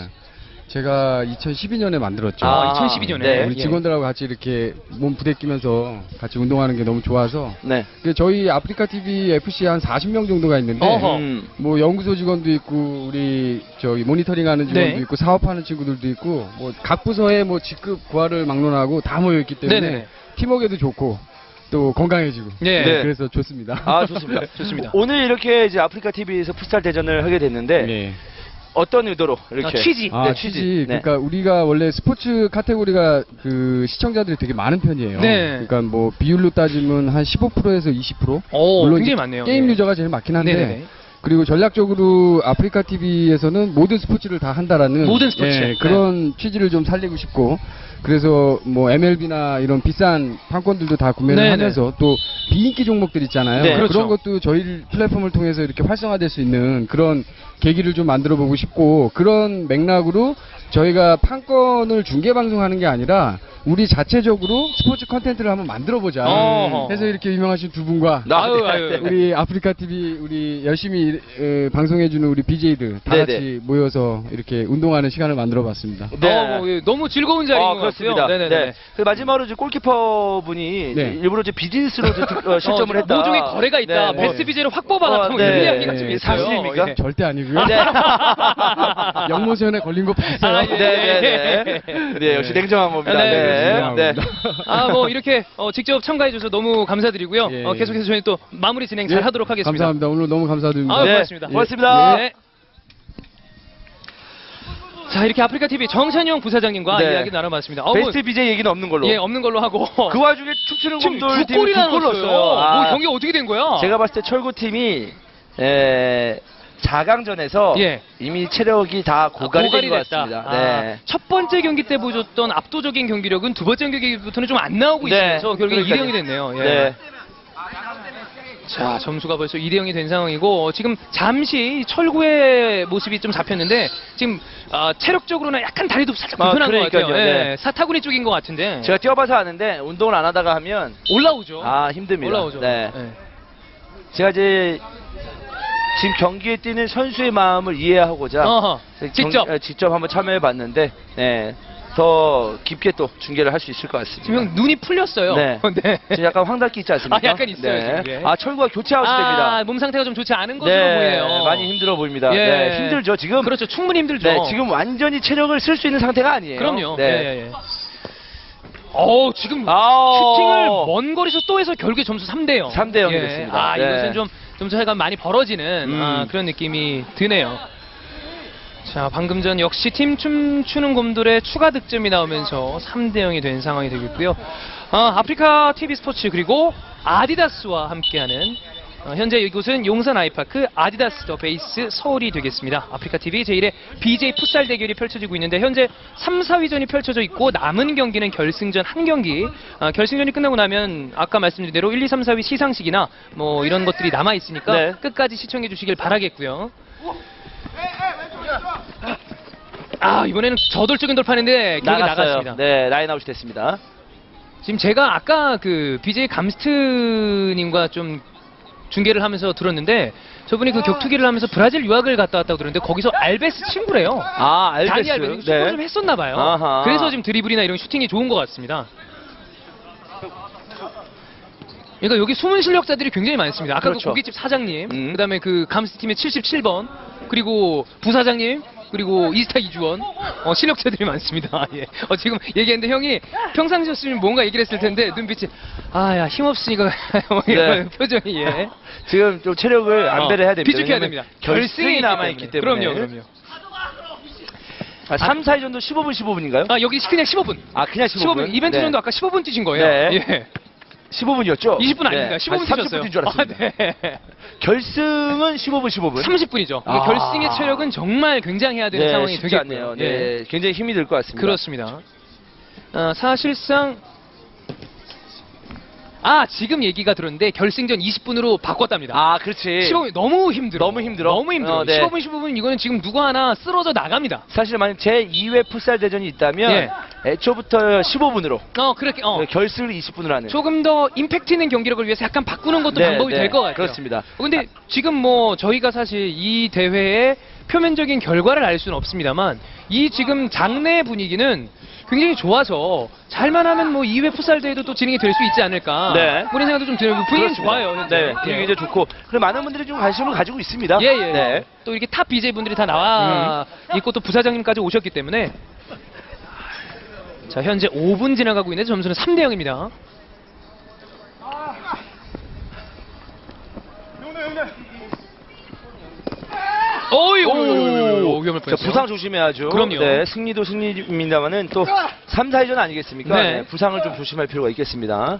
제가 이천십이 년에 만들었죠. 아, 이천십이 년에. 네. 우리 예. 직원들하고 같이 이렇게 몸 부대끼면서 같이 운동하는 게 너무 좋아서 네. 그 저희 아프리카 티비 에프씨 한 사십 명 정도가 있는데 어허. 음. 뭐 연구소 직원도 있고 우리 저기 모니터링하는 직원도 네. 있고 사업하는 친구들도 있고 뭐 각 부서에 뭐 직급 부하를 막론하고 다 모여 있기 때문에 네네네. 팀워크에도 좋고 또 건강해지고 예. 네. 그래서 좋습니다. 아, 좋습니다. 좋습니다. 오늘 이렇게 이제 아프리카 티비에서 풋살 대전을 하게 됐는데 네. 어떤 의도로 이렇게 아, 취지. 아, 네, 취지. 네. 그러니까 우리가 원래 스포츠 카테고리가 그 시청자들이 되게 많은 편이에요. 네. 그러니까 뭐 비율로 따지면 한 십오 퍼센트에서 이십 퍼센트. 오, 물론 굉장히 이제 많네요. 게임 네. 유저가 제일 많긴 한데. 네네네. 그리고 전략적으로 아프리카 티비에서는 모든 스포츠를 다 한다라는 모든 스포츠. 예, 네. 그런 취지를 좀 살리고 싶고 그래서 뭐 엠엘비나 이런 비싼 판권들도 다 구매를 네네. 하면서 또 비인기 종목들 있잖아요. 네. 그렇죠. 그런 것도 저희 플랫폼을 통해서 이렇게 활성화될 수 있는 그런 계기를 좀 만들어 보고 싶고 그런 맥락으로 저희가 판권을 중계 방송하는 게 아니라 우리 자체적으로 스포츠 컨텐츠를 한번 만들어 보자. 어허. 해서 이렇게 유명하신 두 분과 나- 아유, 네. 아유. 우리 아프리카 티비 우리 열심히 에, 방송해주는 우리 비제이들 다 네네. 같이 모여서 이렇게 운동하는 시간을 만들어봤습니다. 네. 어, 뭐, 예, 너무 즐거운 자리인 아, 것 그렇습니다. 같고요. 네네네. 네. 그 마지막으로 이제 골키퍼 분이 네. 일부러 이제 비즈니스로 이제 득- 어, 실점을 어, 했다. 모종의 거래가 있다. 네. 베스트 비제를 확보받았다. 어, 뭐 이런 네. 이야기가 좀 네. 있어요. 사실입니까? 예. 절대 아니고요. 네. 영모션에 걸린 거 봤어요. 아, 예. 네, 네, 네. 네, 역시 냉정한 겁니다. 네, 네. 네. 그렇습니다. 아, 뭐 이렇게 어, 직접 참가해줘서 너무 감사드리고요. 예. 어, 계속해서 저희 또 마무리 진행 잘 예, 하도록 하겠습니다. 감사합니다. 오늘 너무 감사드립니다. 아유, 네. 고맙습니다. 고맙습니다. 네. 자, 이렇게 아프리카 티비 정찬용 부사장님과 네. 이야기 나눠봤습니다. 어, 베스트 비제이 얘기는 없는 걸로. 뭐, 예, 없는 걸로 하고. 그 와중에 춤추는 지금 곰돌 두 팀이 골이나 두 골 넣었어요. 넣었어요. 아, 뭐 경기가 어떻게 된 거야? 제가 봤을 때 철구 팀이 에, 사 강전에서 예. 이미 체력이 다 아, 고갈이 된 것 됐다. 같습니다. 아, 네. 첫 번째 경기 때 보여줬던 압도적인 경기력은 두 번째 경기부터는 좀 안 나오고 네. 있어서 결국에 이 대 그러니까요. 영이 됐네요. 예. 네. 자, 점수가 벌써 이 대 영이 된 상황이고 어, 지금 잠시 철구의 모습이 좀 잡혔는데 지금 어, 체력적으로는 약간 다리도 살짝 아, 불편한 것 그러니까요. 같아요. 예, 네. 사타구니 쪽인 것 같은데 제가 뛰어봐서 아는데 운동을 안 하다가 하면 올라오죠. 아 힘듭니다. 올라오죠. 네. 예. 제가 이제 지금 경기에 뛰는 선수의 마음을 이해하고자 어허, 경- 직접. 어, 직접 한번 참여해봤는데 네, 더 깊게 또 중계를 할 수 있을 것 같습니다. 지금 형 눈이 풀렸어요. 네. 네. 지금 약간 황달기 있지 않습니까? 아, 약간 있어요, 네. 지금, 예. 아 철구가 교체 아, 아웃됩니다. 몸 상태가 좀 좋지 않은 것으로 네, 보이네요. 많이 힘들어 보입니다. 예. 네, 힘들죠 지금. 그렇죠. 충분히 힘들죠. 네, 지금 완전히 체력을 쓸 수 있는 상태가 아니에요. 그럼요. 네. 예, 예, 예. 어우, 지금 아우. 슈팅을 먼 거리에서 또 해서 결국에 점수 삼 대 영. 삼 대 영이 됐습니다. 아, 네. 이것은 좀, 좀 차이가 많이 벌어지는 음. 아, 그런 느낌이 드네요. 자, 방금 전 역시 팀 춤추는 곰돌의 추가 득점이 나오면서 삼 대 영이 된 상황이 되겠고요. 아, 아프리카 티비 스포츠 그리고 아디다스와 함께하는 어, 현재 이곳은 용산 아이파크 아디다스 더 베이스 서울이 되겠습니다. 아프리카 티비 제일의 비제이 풋살 대결이 펼쳐지고 있는데 현재 삼, 사 위전이 펼쳐져 있고 남은 경기는 결승전 한 경기. 아, 결승전이 끝나고 나면 아까 말씀드린 대로 일, 이, 삼, 사 위 시상식이나 뭐 이런 것들이 남아 있으니까 네. 끝까지 시청해 주시길 바라겠고요. 아, 이번에는 저돌적인 돌파인데 경기 나갔어요. 나갔습니다. 네, 라인아웃이 됐습니다. 지금 제가 아까 그 비제이 감스트님과 좀 중계를 하면서 들었는데 저분이 그 격투기를 하면서 브라질 유학을 갔다 왔다고 들었는데 거기서 알베스 친구래요. 아, 알베스. 다니 알베스 축구를 좀 했었나 봐요. 아하. 그래서 지금 드리블이나 이런 슈팅이 좋은 것 같습니다. 그러니까 여기 숨은 실력자들이 굉장히 많습니다. 아까 그렇죠. 그 고깃집 사장님, 음. 그다음에 그 감스트 팀의 칠십칠 번, 그리고 부사장님, 그리고 이스타 이주원 어, 실력자들이 많습니다. 예. 어, 지금 얘기했는데 형이 평상시였으면 뭔가 얘기를 했을 텐데 눈빛이 아야 힘없으니까 네. 표정이 예. 지금 좀 체력을 안배를 해야 됩니다. 비축해야 왜냐면 됩니다. 결승이 남아있기 때문에. 그럼요, 그럼요. 아, 삼, 사 위 정도 십오 분, 십오 분인가요? 아 여기 그냥 십오 분. 아, 그냥 십오 분. 이벤트 네. 정도 아까 십오 분 뛰신 거예요. 네. 예. 십오 분이었죠? 이십 분 아닙니다. 십오 분 삼십 뛰셨어요. 분인 줄 알았습니다. 아, 네. 결승은 십오 분, 십오 분. 삼십 분이죠. 아. 결승의 체력은 정말 굉장해야 되는 네, 상황이 쉽지 되겠고요. 않네요. 예. 네, 굉장히 힘이 들 것 같습니다. 그렇습니다. 어, 사실상 아 지금 얘기가 들었는데 결승전 이십 분으로 바꿨답니다. 아, 그렇지. 십오 분 너무 힘들어. 너무 힘들어? 너무 힘들어. 어, 네. 십오 분, 십오 분 이거는 지금 누구 하나 쓰러져 나갑니다. 사실 만약 제이 회 풋살 대전이 있다면 예. 애초부터 십오 분으로 어 그렇게 어 결승을 이십 분으로 하는. 조금 더 임팩트 있는 경기력을 위해서 약간 바꾸는 것도 네, 방법이 네, 될 것 같아요. 그렇습니다. 어, 근데 지금 뭐 저희가 사실 이 대회의 표면적인 결과를 알 수는 없습니다만 이 지금 장내 분위기는 굉장히 좋아서 잘만 하면 뭐 이 회 풋살 대회도 또 진행이 될 수 있지 않을까. 네. 그런 생각도 좀 들고 분위기는 그렇습니다. 좋아요. 현재. 네, 분위기 이제 좋고. 그리고 많은 분들이 좀 관심을 가지고 있습니다. 예, 예. 네. 또 이렇게 탑 비제이 분들이 다 나와 음. 있고 또 부사장님까지 오셨기 때문에 자, 현재 오 분 지나가고 있는데 점수는 삼 대 영입니다. 어이구, 오, 위험할 자, 뻔했어요. 부상 조심해야죠. 그럼요. 네, 승리도 승리입니다만은 또 삼, 사 위전 아니겠습니까? 네. 네, 부상을 좀 조심할 필요가 있겠습니다.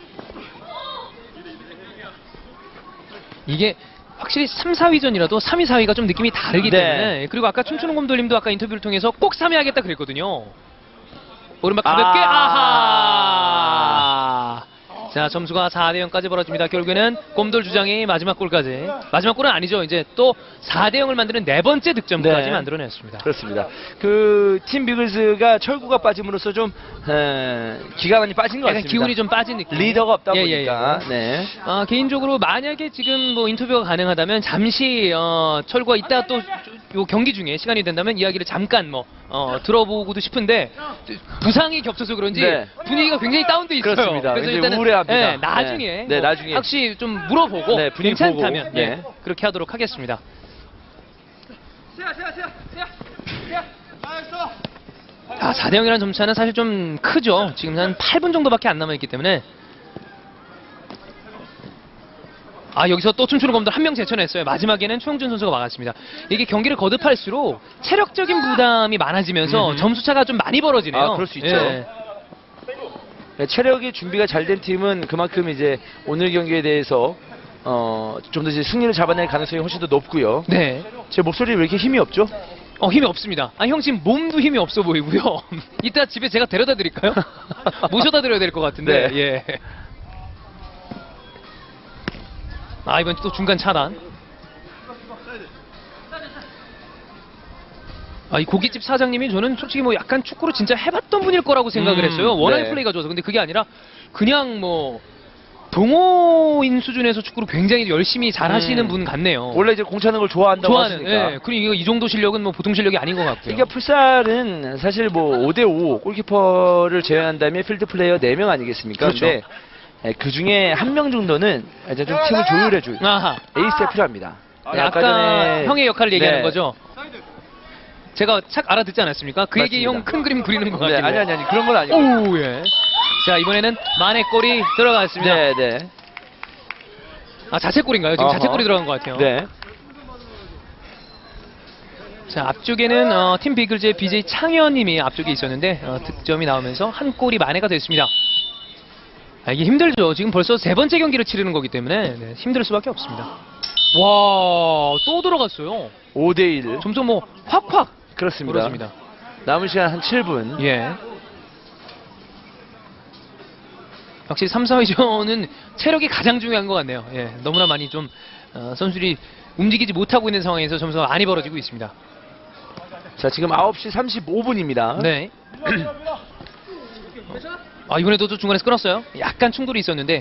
이게 확실히 삼, 사 위전이라도 삼 위, 사 위가 좀 느낌이 다르기 네. 때문에 그리고 아까 춤추는 곰돌님도 아까 인터뷰를 통해서 꼭 삼 위 하겠다 그랬거든요. 오른발 가볍게 아. 아하. 자, 점수가 사 대 영까지 벌어집니다. 결국에는 곰돌 주장이 마지막 골까지. 마지막 골은 아니죠. 이제 또 사 대 영을 만드는 네 번째 득점까지 네. 만들어냈습니다. 그렇습니다. 그 팀 비글스가 철구가 빠짐으로써 좀 에, 기가 많이 빠진 것 약간 같습니다. 기운이 좀 빠진 느낌. 리더가 없다 예, 예, 보니까. 예. 네. 아, 개인적으로 만약에 지금 뭐 인터뷰가 가능하다면 잠시 어, 철구가 이따 또 요 경기 중에 시간이 된다면 이야기를 잠깐 뭐 어, 들어보고도 싶은데 부상이 겹쳐서 그런지 네. 분위기가 굉장히 다운돼 있어요. 그렇습니다. 그래서 굉장히 일단은 우울해합니다. 예, 나중에 네. 네, 뭐 나중에. 혹시 좀 물어보고 네, 분위기 괜찮다면 보고. 예, 네. 그렇게 하도록 하겠습니다. 아, 사 대 영이라는 점차는 사실 좀 크죠. 지금 한 팔 분 정도밖에 안 남아있기 때문에. 아, 여기서 또 춤추는 곰돌 한 명 제쳐냈어요. 마지막에는 최용준 선수가 막았습니다. 이게 경기를 거듭할수록 체력적인 부담이 많아지면서 음. 점수차가 좀 많이 벌어지네요. 아, 그럴 수 있죠. 예. 네, 체력이 준비가 잘 된 팀은 그만큼 이제 오늘 경기에 대해서 어, 좀 더 이제 승리를 잡아낼 가능성이 훨씬 더 높고요. 네. 제 목소리 왜 이렇게 힘이 없죠? 어, 힘이 없습니다. 아, 형 지금 몸도 힘이 없어 보이고요. 이따 집에 제가 데려다 드릴까요? 모셔다 드려야 될 것 같은데. 네. 예. 아, 이번 또 중간 차단. 아, 이 고깃집 사장님이 저는 솔직히 뭐 약간 축구를 진짜 해봤던 분일 거라고 생각을 음, 했어요. 워낙에 네. 플레이가 좋아서. 근데 그게 아니라 그냥 뭐 동호인 수준에서 축구를 굉장히 열심히 잘 하시는 음. 분 같네요. 원래 이제 공 차는 걸 좋아한다고 좋아하는. 하시니까. 예. 그리고 이거 이 정도 실력은 뭐 보통 실력이 아닌 것 같고요. 그러니까 풀살은 사실 뭐 오 대 오 골키퍼를 제외한다면 필드 플레이어 네 명 아니겠습니까? 그렇죠. 근데 그 중에 한 명 정도는 이제 좀 팀을 조율해줄 아하. 에이스가 필요합니다. 네, 아까 형의 역할을 얘기하는 네. 거죠. 제가 착 알아듣지 않았습니까? 그 얘기 맞습니다. 형 큰 그림 그리는 것 네, 같아요. 아니 아니 아니 그런 건 아니고. 오, 예. 자, 이번에는 만의 골이 들어갔습니다. 네, 네. 아, 자책골인가요? 지금 어허. 자책골이 들어간 것 같아요. 네. 자, 앞쪽에는 어, 팀 비글즈의 비제이 창현님이 앞쪽에 있었는데 어, 득점이 나오면서 한 골이 만회가 됐습니다. 아, 이게 힘들죠. 지금 벌써 세 번째 경기를 치르는 거기 때문에 네, 힘들 수밖에 없습니다. 와, 또 들어갔어요. 오 대 일. 점점 뭐 확확 그렇습니다. 벌어집니다. 남은 시간 한 칠 분. 예. 확실히 삼, 사 위전은 체력이 가장 중요한 것 같네요. 예, 너무나 많이 좀 어, 선수들이 움직이지 못하고 있는 상황에서 점수가 많이 벌어지고 있습니다. 자, 지금 아홉 시 삼십오 분입니다. 네. 아, 이번에도 또 중간에서 끊었어요. 약간 충돌이 있었는데.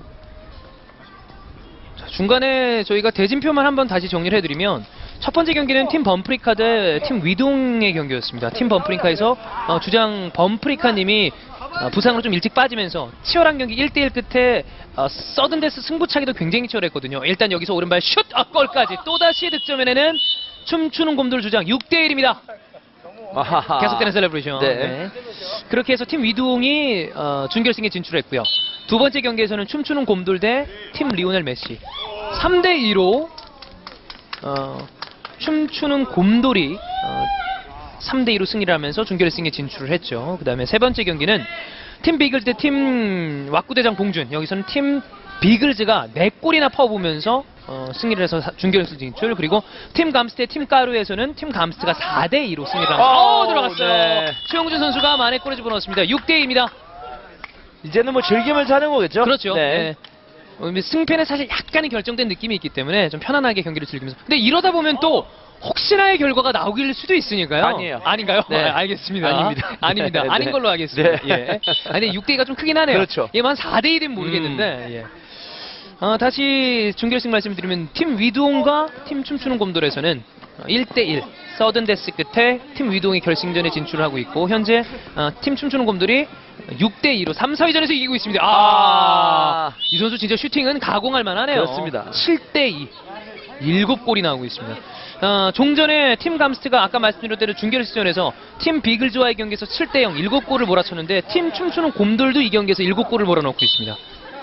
자, 중간에 저희가 대진표만 한번 다시 정리를 해드리면 첫 번째 경기는 팀 범프리카 대 팀 위동의 경기였습니다. 팀 범프리카에서 어, 주장 범프리카님이 어, 부상으로 좀 일찍 빠지면서 치열한 경기 일 대 일 끝에 어, 서든데스 승부차기도 굉장히 치열했거든요. 일단 여기서 오른발 슛! 아, 골까지! 또다시 득점해내는 춤추는 곰돌 주장 육 대 일입니다. 아하하. 계속되는 셀레브레이션. 네. 네. 그렇게 해서 팀 위동이 어, 준결승에 진출했고요. 두 번째 경기에서는 춤추는 곰돌 대 팀 리오넬 메시 삼 대 이로 어, 춤추는 곰돌이 어, 삼 대 이로 승리를 하면서 준결승에 진출을 했죠. 그 다음에 세 번째 경기는 팀 비글 대 팀 왁구대장 봉준. 여기서는 팀 비글즈가 네 골이나 퍼보면서 어, 승리를 해서 사- 준결승 진출. 그리고 팀 감스트 대 팀 까루에서는 팀 감스트가 사 대 이로 승리를 하면서 오, 어, 들어갔어요. 네. 최용준 선수가 만회 골을 집어넣었습니다. 육 대 이입니다. 이제는 뭐 즐기면서 하는 거겠죠? 그렇죠. 네. 네. 어, 승패는 사실 약간의 결정된 느낌이 있기 때문에 좀 편안하게 경기를 즐기면서. 근데 이러다 보면 또 혹시나의 결과가 나오길 수도 있으니까요. 아니에요. 아닌가요? 네. 아, 알겠습니다. 아닙니다. 아닙니다. 네, 아닌 네. 걸로 하겠습니다. 네. 예. 아니 육 대 이가 좀 크긴 하네요. 그렇죠. 얘만 사 대 일은 모르겠는데. 예. 어, 다시 준결승 말씀드리면 팀 위동과 팀 춤추는 곰돌에서는 일 대 일 서든 데스 끝에 팀 위동이 결승전에 진출을 하고 있고 현재 어, 팀 춤추는 곰돌이 육 대 이로 삼, 사 위전에서 이기고 있습니다. 아, 아. 이 선수 진짜 슈팅은 가공할 만하네요. 그렇습니다. 칠 대 이 일곱 골이 나오고 있습니다. 어, 종전에 팀 감스트가 아까 말씀드린 대로 준결승전에서 팀 비글즈와의 경기에서 칠 대 영 일곱 골을 몰아쳤는데 팀 춤추는 곰돌도 이 경기에서 일곱 골을 몰아넣고 있습니다.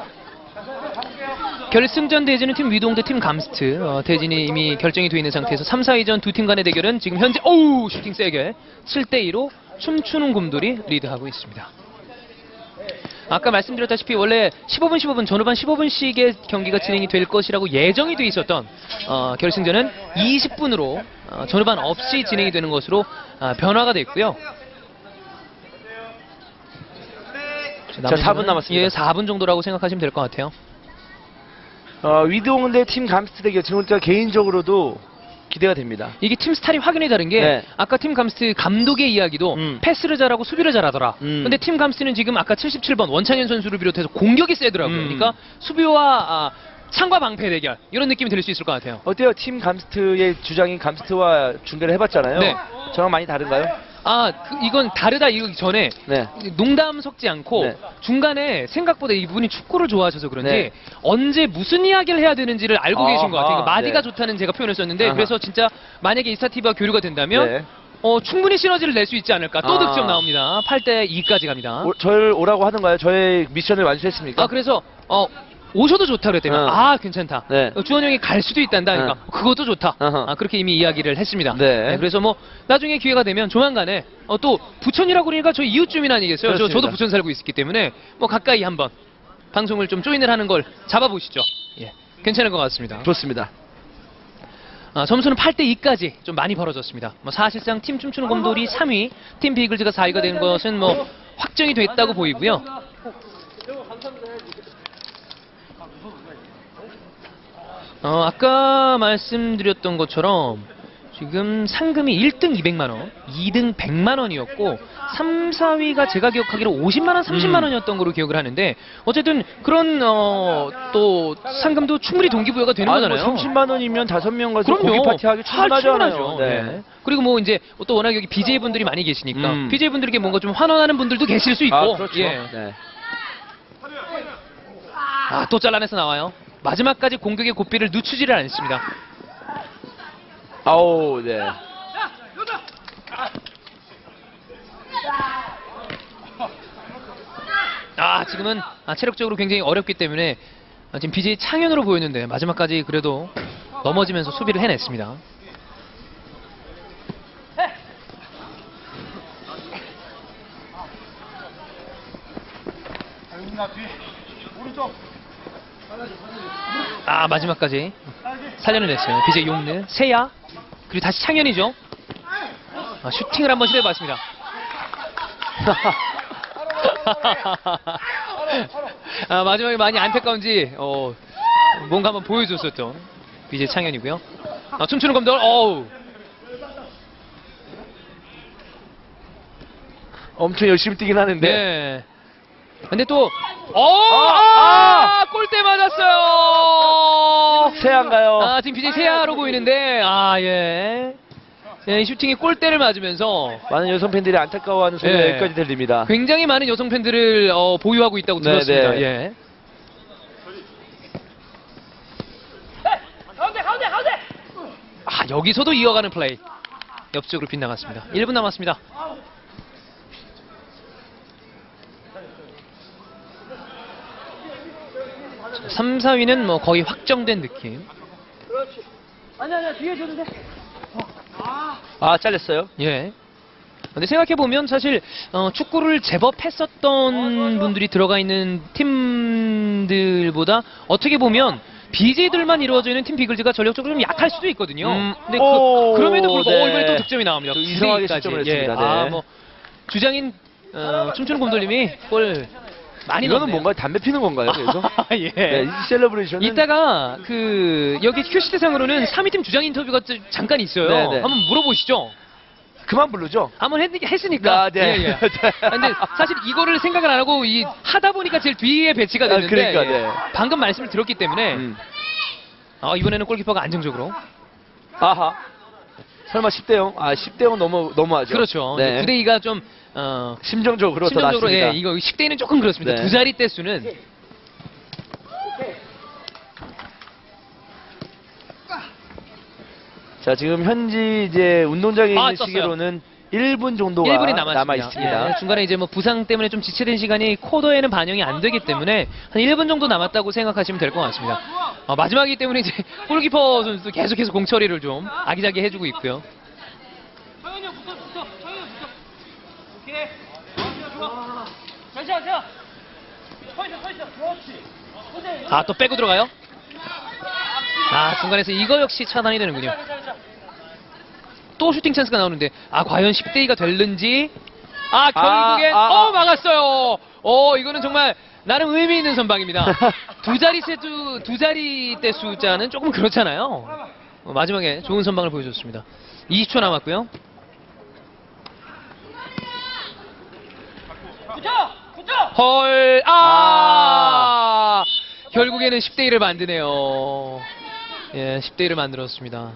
결승전 대진은 팀 위동 대 팀 감스트. 어, 대진이 이미 결정이 되어 있는 상태에서 삼, 사 위전 두 팀 간의 대결은 지금 현재 오우 슈팅 세게 칠 대 이로 춤추는 곰돌이 리드하고 있습니다. 아까 말씀드렸다시피 원래 십오 분 십오 분 전후반 십오 분씩의 경기가 진행이 될 것이라고 예정이 돼 있었던 어, 결승전은 이십 분으로 어, 전후반 없이 진행이 되는 것으로 아, 변화가 됐고요. 자, 사 분 남았습니다. 예, 사 분 정도라고 생각하시면 될 것 같아요. 어, 위동 대 팀 감스트 대결 지금 제가 개인적으로도 기대가 됩니다. 이게 팀 스타일이 확연히 다른 게 네. 아까 팀 감스트 감독의 이야기도 음. 패스를 잘하고 수비를 잘하더라. 음. 근데 팀 감스트는 지금 아까 칠십칠 번 원창현 선수를 비롯해서 공격이 세더라고요. 음. 그러니까 수비와 아, 창과 방패 대결 이런 느낌이 들 수 있을 것 같아요. 어때요? 팀 감스트의 주장인 감스트와 중계를 해봤잖아요. 네. 저랑 많이 다른가요? 아, 그, 이건 다르다 이거 전에 네. 농담 섞지 않고 네. 중간에 생각보다 이분이 축구를 좋아하셔서 그런지 네. 언제 무슨 이야기를 해야 되는지를 알고 계신 것 같아요. 아하, 그러니까 마디가 네. 좋다는 제가 표현을 썼는데 아하. 그래서 진짜 만약에 이스타티비와 교류가 된다면 네. 어, 충분히 시너지를 낼 수 있지 않을까. 또 아. 득점 나옵니다. 팔 대 이까지 갑니다. 오, 저를 오라고 하는가요? 저의 미션을 완수했습니까? 아, 그래서 어 오셔도 좋다 그랬더니 어. 아 괜찮다. 네. 어, 주원 형이 갈 수도 있단다. 그러니까 어. 그것도 좋다. 어허. 아, 그렇게 이미 이야기를 했습니다. 네. 그래서 뭐 나중에 기회가 되면 조만간에 어, 또 부천이라고 그러니까 저희 이웃 주민 아니겠어요? 저, 그렇습니다. 저도 부천 살고 있기 때문에 뭐 가까이 한번 방송을 좀 조인을 하는 걸 잡아보시죠. 예, 괜찮을 것 같습니다. 좋습니다. 아, 점수는 팔 대 이까지 좀 많이 벌어졌습니다. 뭐 사실상 팀 춤추는 곰돌이 삼 위, 팀 비글즈가 사 위가 된 것은 뭐 확정이 됐다고 보이고요. 어, 아까 말씀드렸던 것처럼 지금 상금이 일 등 이백만 원, 이 등 백만 원이었고 삼, 사 위가 제가 기억하기로 오십만 원, 삼십만 원이었던 걸로 기억을 하는데 어쨌든 그런 어, 또 상금도 충분히 동기부여가 되는 아니, 거잖아요. 뭐 삼십만 원이면 다섯 명 가서 그럼요. 고기 파티하기 잘 충분하잖아요. 충분하죠. 네. 네. 그리고 뭐 이제 또 워낙 여기 비제이 분들이 많이 계시니까 음. 비제이 분들에게 뭔가 좀 환원하는 분들도 계실 수 있고. 아, 그렇죠. 예. 네. 아, 또 잘라내서 나와요. 마지막까지 공격의 고삐를 늦추지를 않습니다. 아우, 네. 아, 지금은 아, 체력적으로 굉장히 어렵기 때문에 아, 지금 비제이 창현으로 보였는데 마지막까지 그래도 넘어지면서 수비를 해냈습니다. 아, 마지막까지 살려냈어요. 비제이 용느, 세야, 그리고 다시 창현이죠. 아, 슈팅을 한번 시도해봤습니다. 아, 마지막에 많이 안타까운지 어, 뭔가 한번 보여줬었던 비제이 창현이고요. 아, 춤추는 검돌, 어우. 엄청 열심히 뛰긴 하는데. 네. 근데 또, 어, 아! 아, 골대 맞았어요. 세한가요? 아, 지금 비제이 세야로 보이는데, 아, 예. 예, 이 슈팅이 골대를 맞으면서 많은 여성 팬들이 안타까워하는 소리가 네. 여기까지 들립니다. 굉장히 많은 여성 팬들을 어, 보유하고 있다고 네, 들었습니다. 네. 예. 아, 여기서도 이어가는 플레이. 옆쪽으로 빗나갔습니다. 일 분 남았습니다. 삼, 사 위는 뭐 거의 확정된 느낌. 아, 잘렸어요. 예. 근데 생각해보면 사실 어, 축구를 제법 했었던 분들이 들어가 있는 팀들보다 어떻게 보면 비제이들만 이루어져 있는 팀 비글즈가 전력적으로 좀 약할 수도 있거든요. 음, 근데 오, 그, 그럼에도 불구하고 네. 어, 이번에 또 득점이 나옵니다. 또 이상하게 구 대이까지. 실점을 예. 했습니다. 아, 네. 뭐 주장인 어, 춤추는 곰돌림이 골 많이 이거는 넣었네요. 뭔가요? 담배 피는 건가요? 그래서? 예. 네, 이 셀러브레이션은 이따가 그 여기 큐시트 상으로는 삼 위 팀 주장 인터뷰가 좀 잠깐 있어요. 네, 네. 한번 물어보시죠. 그만 부르죠. 한번 했, 했으니까. 아, 네. 예, 예. 아, 근데 사실 이거를 생각을 안 하고 이 하다 보니까 제일 뒤에 배치가 아, 됐는데 그러니까, 예. 네. 방금 말씀을 들었기 때문에 음. 아, 이번에는 골키퍼가 안정적으로. 아하. 설마 십 대 영? 아, 십 대 영 너무 너무하죠. 그렇죠. 네. 구 대 이가 좀 어, 심정적으로, 심정적으로 더 낫습니다. 예, 이거 십 대 이는 조금 그렇습니다. 네. 두 자리 대 수는 자, 지금 현지 이제 운동장에 아, 있는 떴어요. 시계로는 일 분 정도가 일 분이 남았습니다. 남아 있습니다. 예, 중간에 이제 뭐 부상 때문에 좀 지체된 시간이 쿼터에는 반영이 안 되기 때문에 한 일 분 정도 남았다고 생각하시면 될 것 같습니다. 어, 마지막이기 때문에 이제 골키퍼 선수도 계속해서 공 처리를 좀 아기자기 해주고 있고요. 아, 또 빼고 들어가요? 아, 중간에서 이거 역시 차단이 되는군요. 또 슈팅 찬스가 나오는데 아, 과연 십 대 이가 될는지. 아, 결국엔 아, 아, 어 아. 막았어요. 어, 이거는 정말 나름 의미 있는 선방입니다. 두 자리 세두 두 자리 대 숫자는 조금 그렇잖아요. 어, 마지막에 좋은 선방을 보여줬습니다. 이십 초 남았고요. 헐, 아, 결국에는 십 대 일을 만드네요. 예, 십 대 일을 만들었습니다.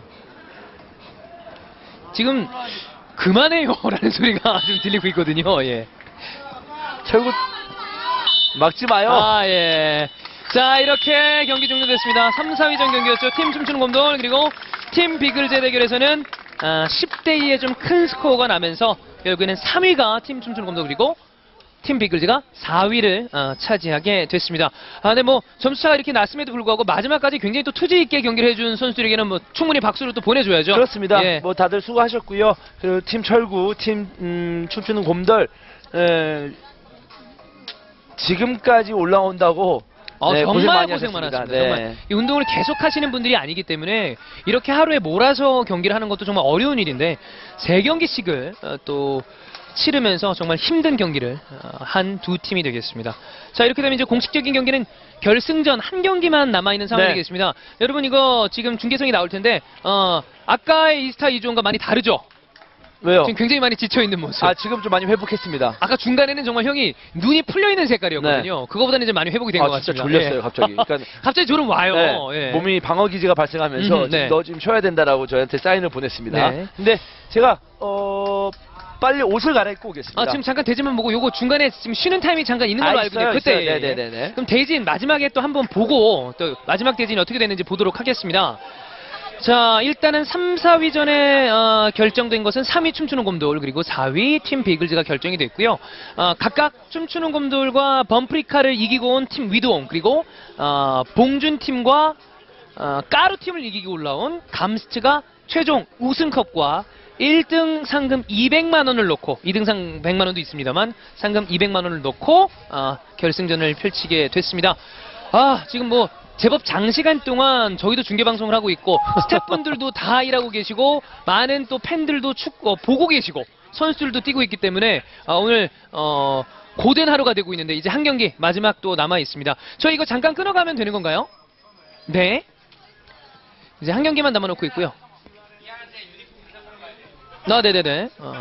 지금 그만해요라는 소리가 좀 들리고 있거든요. 예. 결국 막지 마요. 아, 예. 자, 이렇게 경기 종료됐습니다. 삼, 사 위전 경기였죠. 팀 춤추는 곰돌 그리고 팀 비글제 대결에서는 아, 십 대 이의 좀 큰 스코어가 나면서 결국에는 삼 위가 팀 춤추는 곰돌 그리고 팀 비글즈가 사 위를 어, 차지하게 됐습니다. 아, 근데 뭐 점수차가 이렇게 났음에도 불구하고 마지막까지 굉장히 또 투지 있게 경기를 해준 선수들에게는 뭐 충분히 박수를 또 보내줘야죠. 그렇습니다. 예. 뭐 다들 수고하셨고요. 그리고 팀 철구, 팀 음, 춤추는 곰돌 에, 지금까지 올라온다고 어, 네, 고생 정말 많이 고생 하셨습니다. 많았습니다. 네. 정말 이 운동을 계속 하시는 분들이 아니기 때문에 이렇게 하루에 몰아서 경기를 하는 것도 정말 어려운 일인데 세 경기씩을 어, 또 치르면서 정말 힘든 경기를 어, 한 두 팀이 되겠습니다. 자, 이렇게 되면 이제 공식적인 경기는 결승전 한 경기만 남아있는 상황이 네. 되겠습니다. 여러분, 이거 지금 중계성이 나올 텐데 어, 아까의 이스타 이주원과 많이 다르죠? 왜요? 지금 굉장히 많이 지쳐있는 모습. 아, 지금 좀 많이 회복했습니다. 아까 중간에는 정말 형이 눈이 풀려있는 색깔이었거든요. 그거보다는 이제 많이 회복이 된 것 아, 진짜 같습니다. 졸렸어요, 예. 갑자기. 그러니까 갑자기 졸음 와요. 네, 예. 몸이 방어 기제가 발생하면서 음, 지금 네. 너 지금 쉬어야 된다라고 저한테 사인을 보냈습니다. 네. 근데 제가 어 빨리 옷을 갈아입고 오겠습니다. 아, 지금 잠깐 대진만 보고 요거 중간에 지금 쉬는 타임이 잠깐 있는 걸로 아, 알고 있는데 있어요, 그때 있어요. 네네네네. 그럼 대진 마지막에 또 한번 보고 또 마지막 대진이 어떻게 되는지 보도록 하겠습니다. 자, 일단은 삼, 사 위전에 어, 결정된 것은 삼 위 춤추는 곰돌 그리고 사 위 팀 비글즈가 결정이 됐고요. 어, 각각 춤추는 곰돌과 범프리카를 이기고 온 팀 위드옹 그리고 어, 봉준 팀과 어, 까루 팀을 이기고 올라온 감스트가 최종 우승컵과 일 등 상금 이백만 원을 놓고 이 등 상 백만 원도 있습니다만 상금 이백만 원을 놓고 어, 결승전을 펼치게 됐습니다. 아, 지금 뭐 제법 장시간 동안 저희도 중계방송을 하고 있고 스태프분들도 다 일하고 계시고 많은 또 팬들도 축구 어, 보고 계시고 선수들도 뛰고 있기 때문에 어, 오늘 어, 고된 하루가 되고 있는데 이제 한 경기 마지막 또 남아 있습니다. 저희 이거 잠깐 끊어가면 되는 건가요? 네. 이제 한 경기만 남아놓고 있고요. 아, 네네네. 어.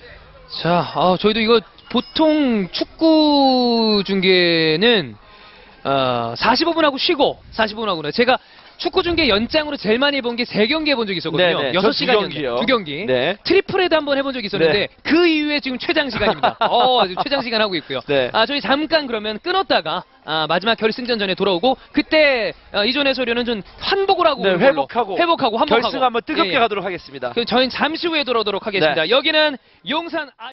자, 아, 저희도 이거 보통 축구 중계는 어, 사십오 분 하고 쉬고 사십오 분 하고는 제가 축구 중계 연장으로 제일 많이 본 게 세 경기 해본 적이 있었거든요. 네네. 여섯 저 두 시간 경기요. 두 경기. 네. 트리플헤드 한번 해본 적이 있었는데 네. 그 이후에 지금 최장 시간입니다. 어, 지금 최장 시간 하고 있고요. 네. 아, 저희 잠깐 그러면 끊었다가 아, 마지막 결승전 전에 돌아오고 그때 어, 이존의 소리는 좀 환복을 하고 네, 오는 걸로. 회복하고 회복하고 환복하고 결승 한번 뜨겁게 예, 예. 가도록 하겠습니다. 그럼 저희는 잠시 후에 돌아오도록 하겠습니다. 네. 여기는 용산 아...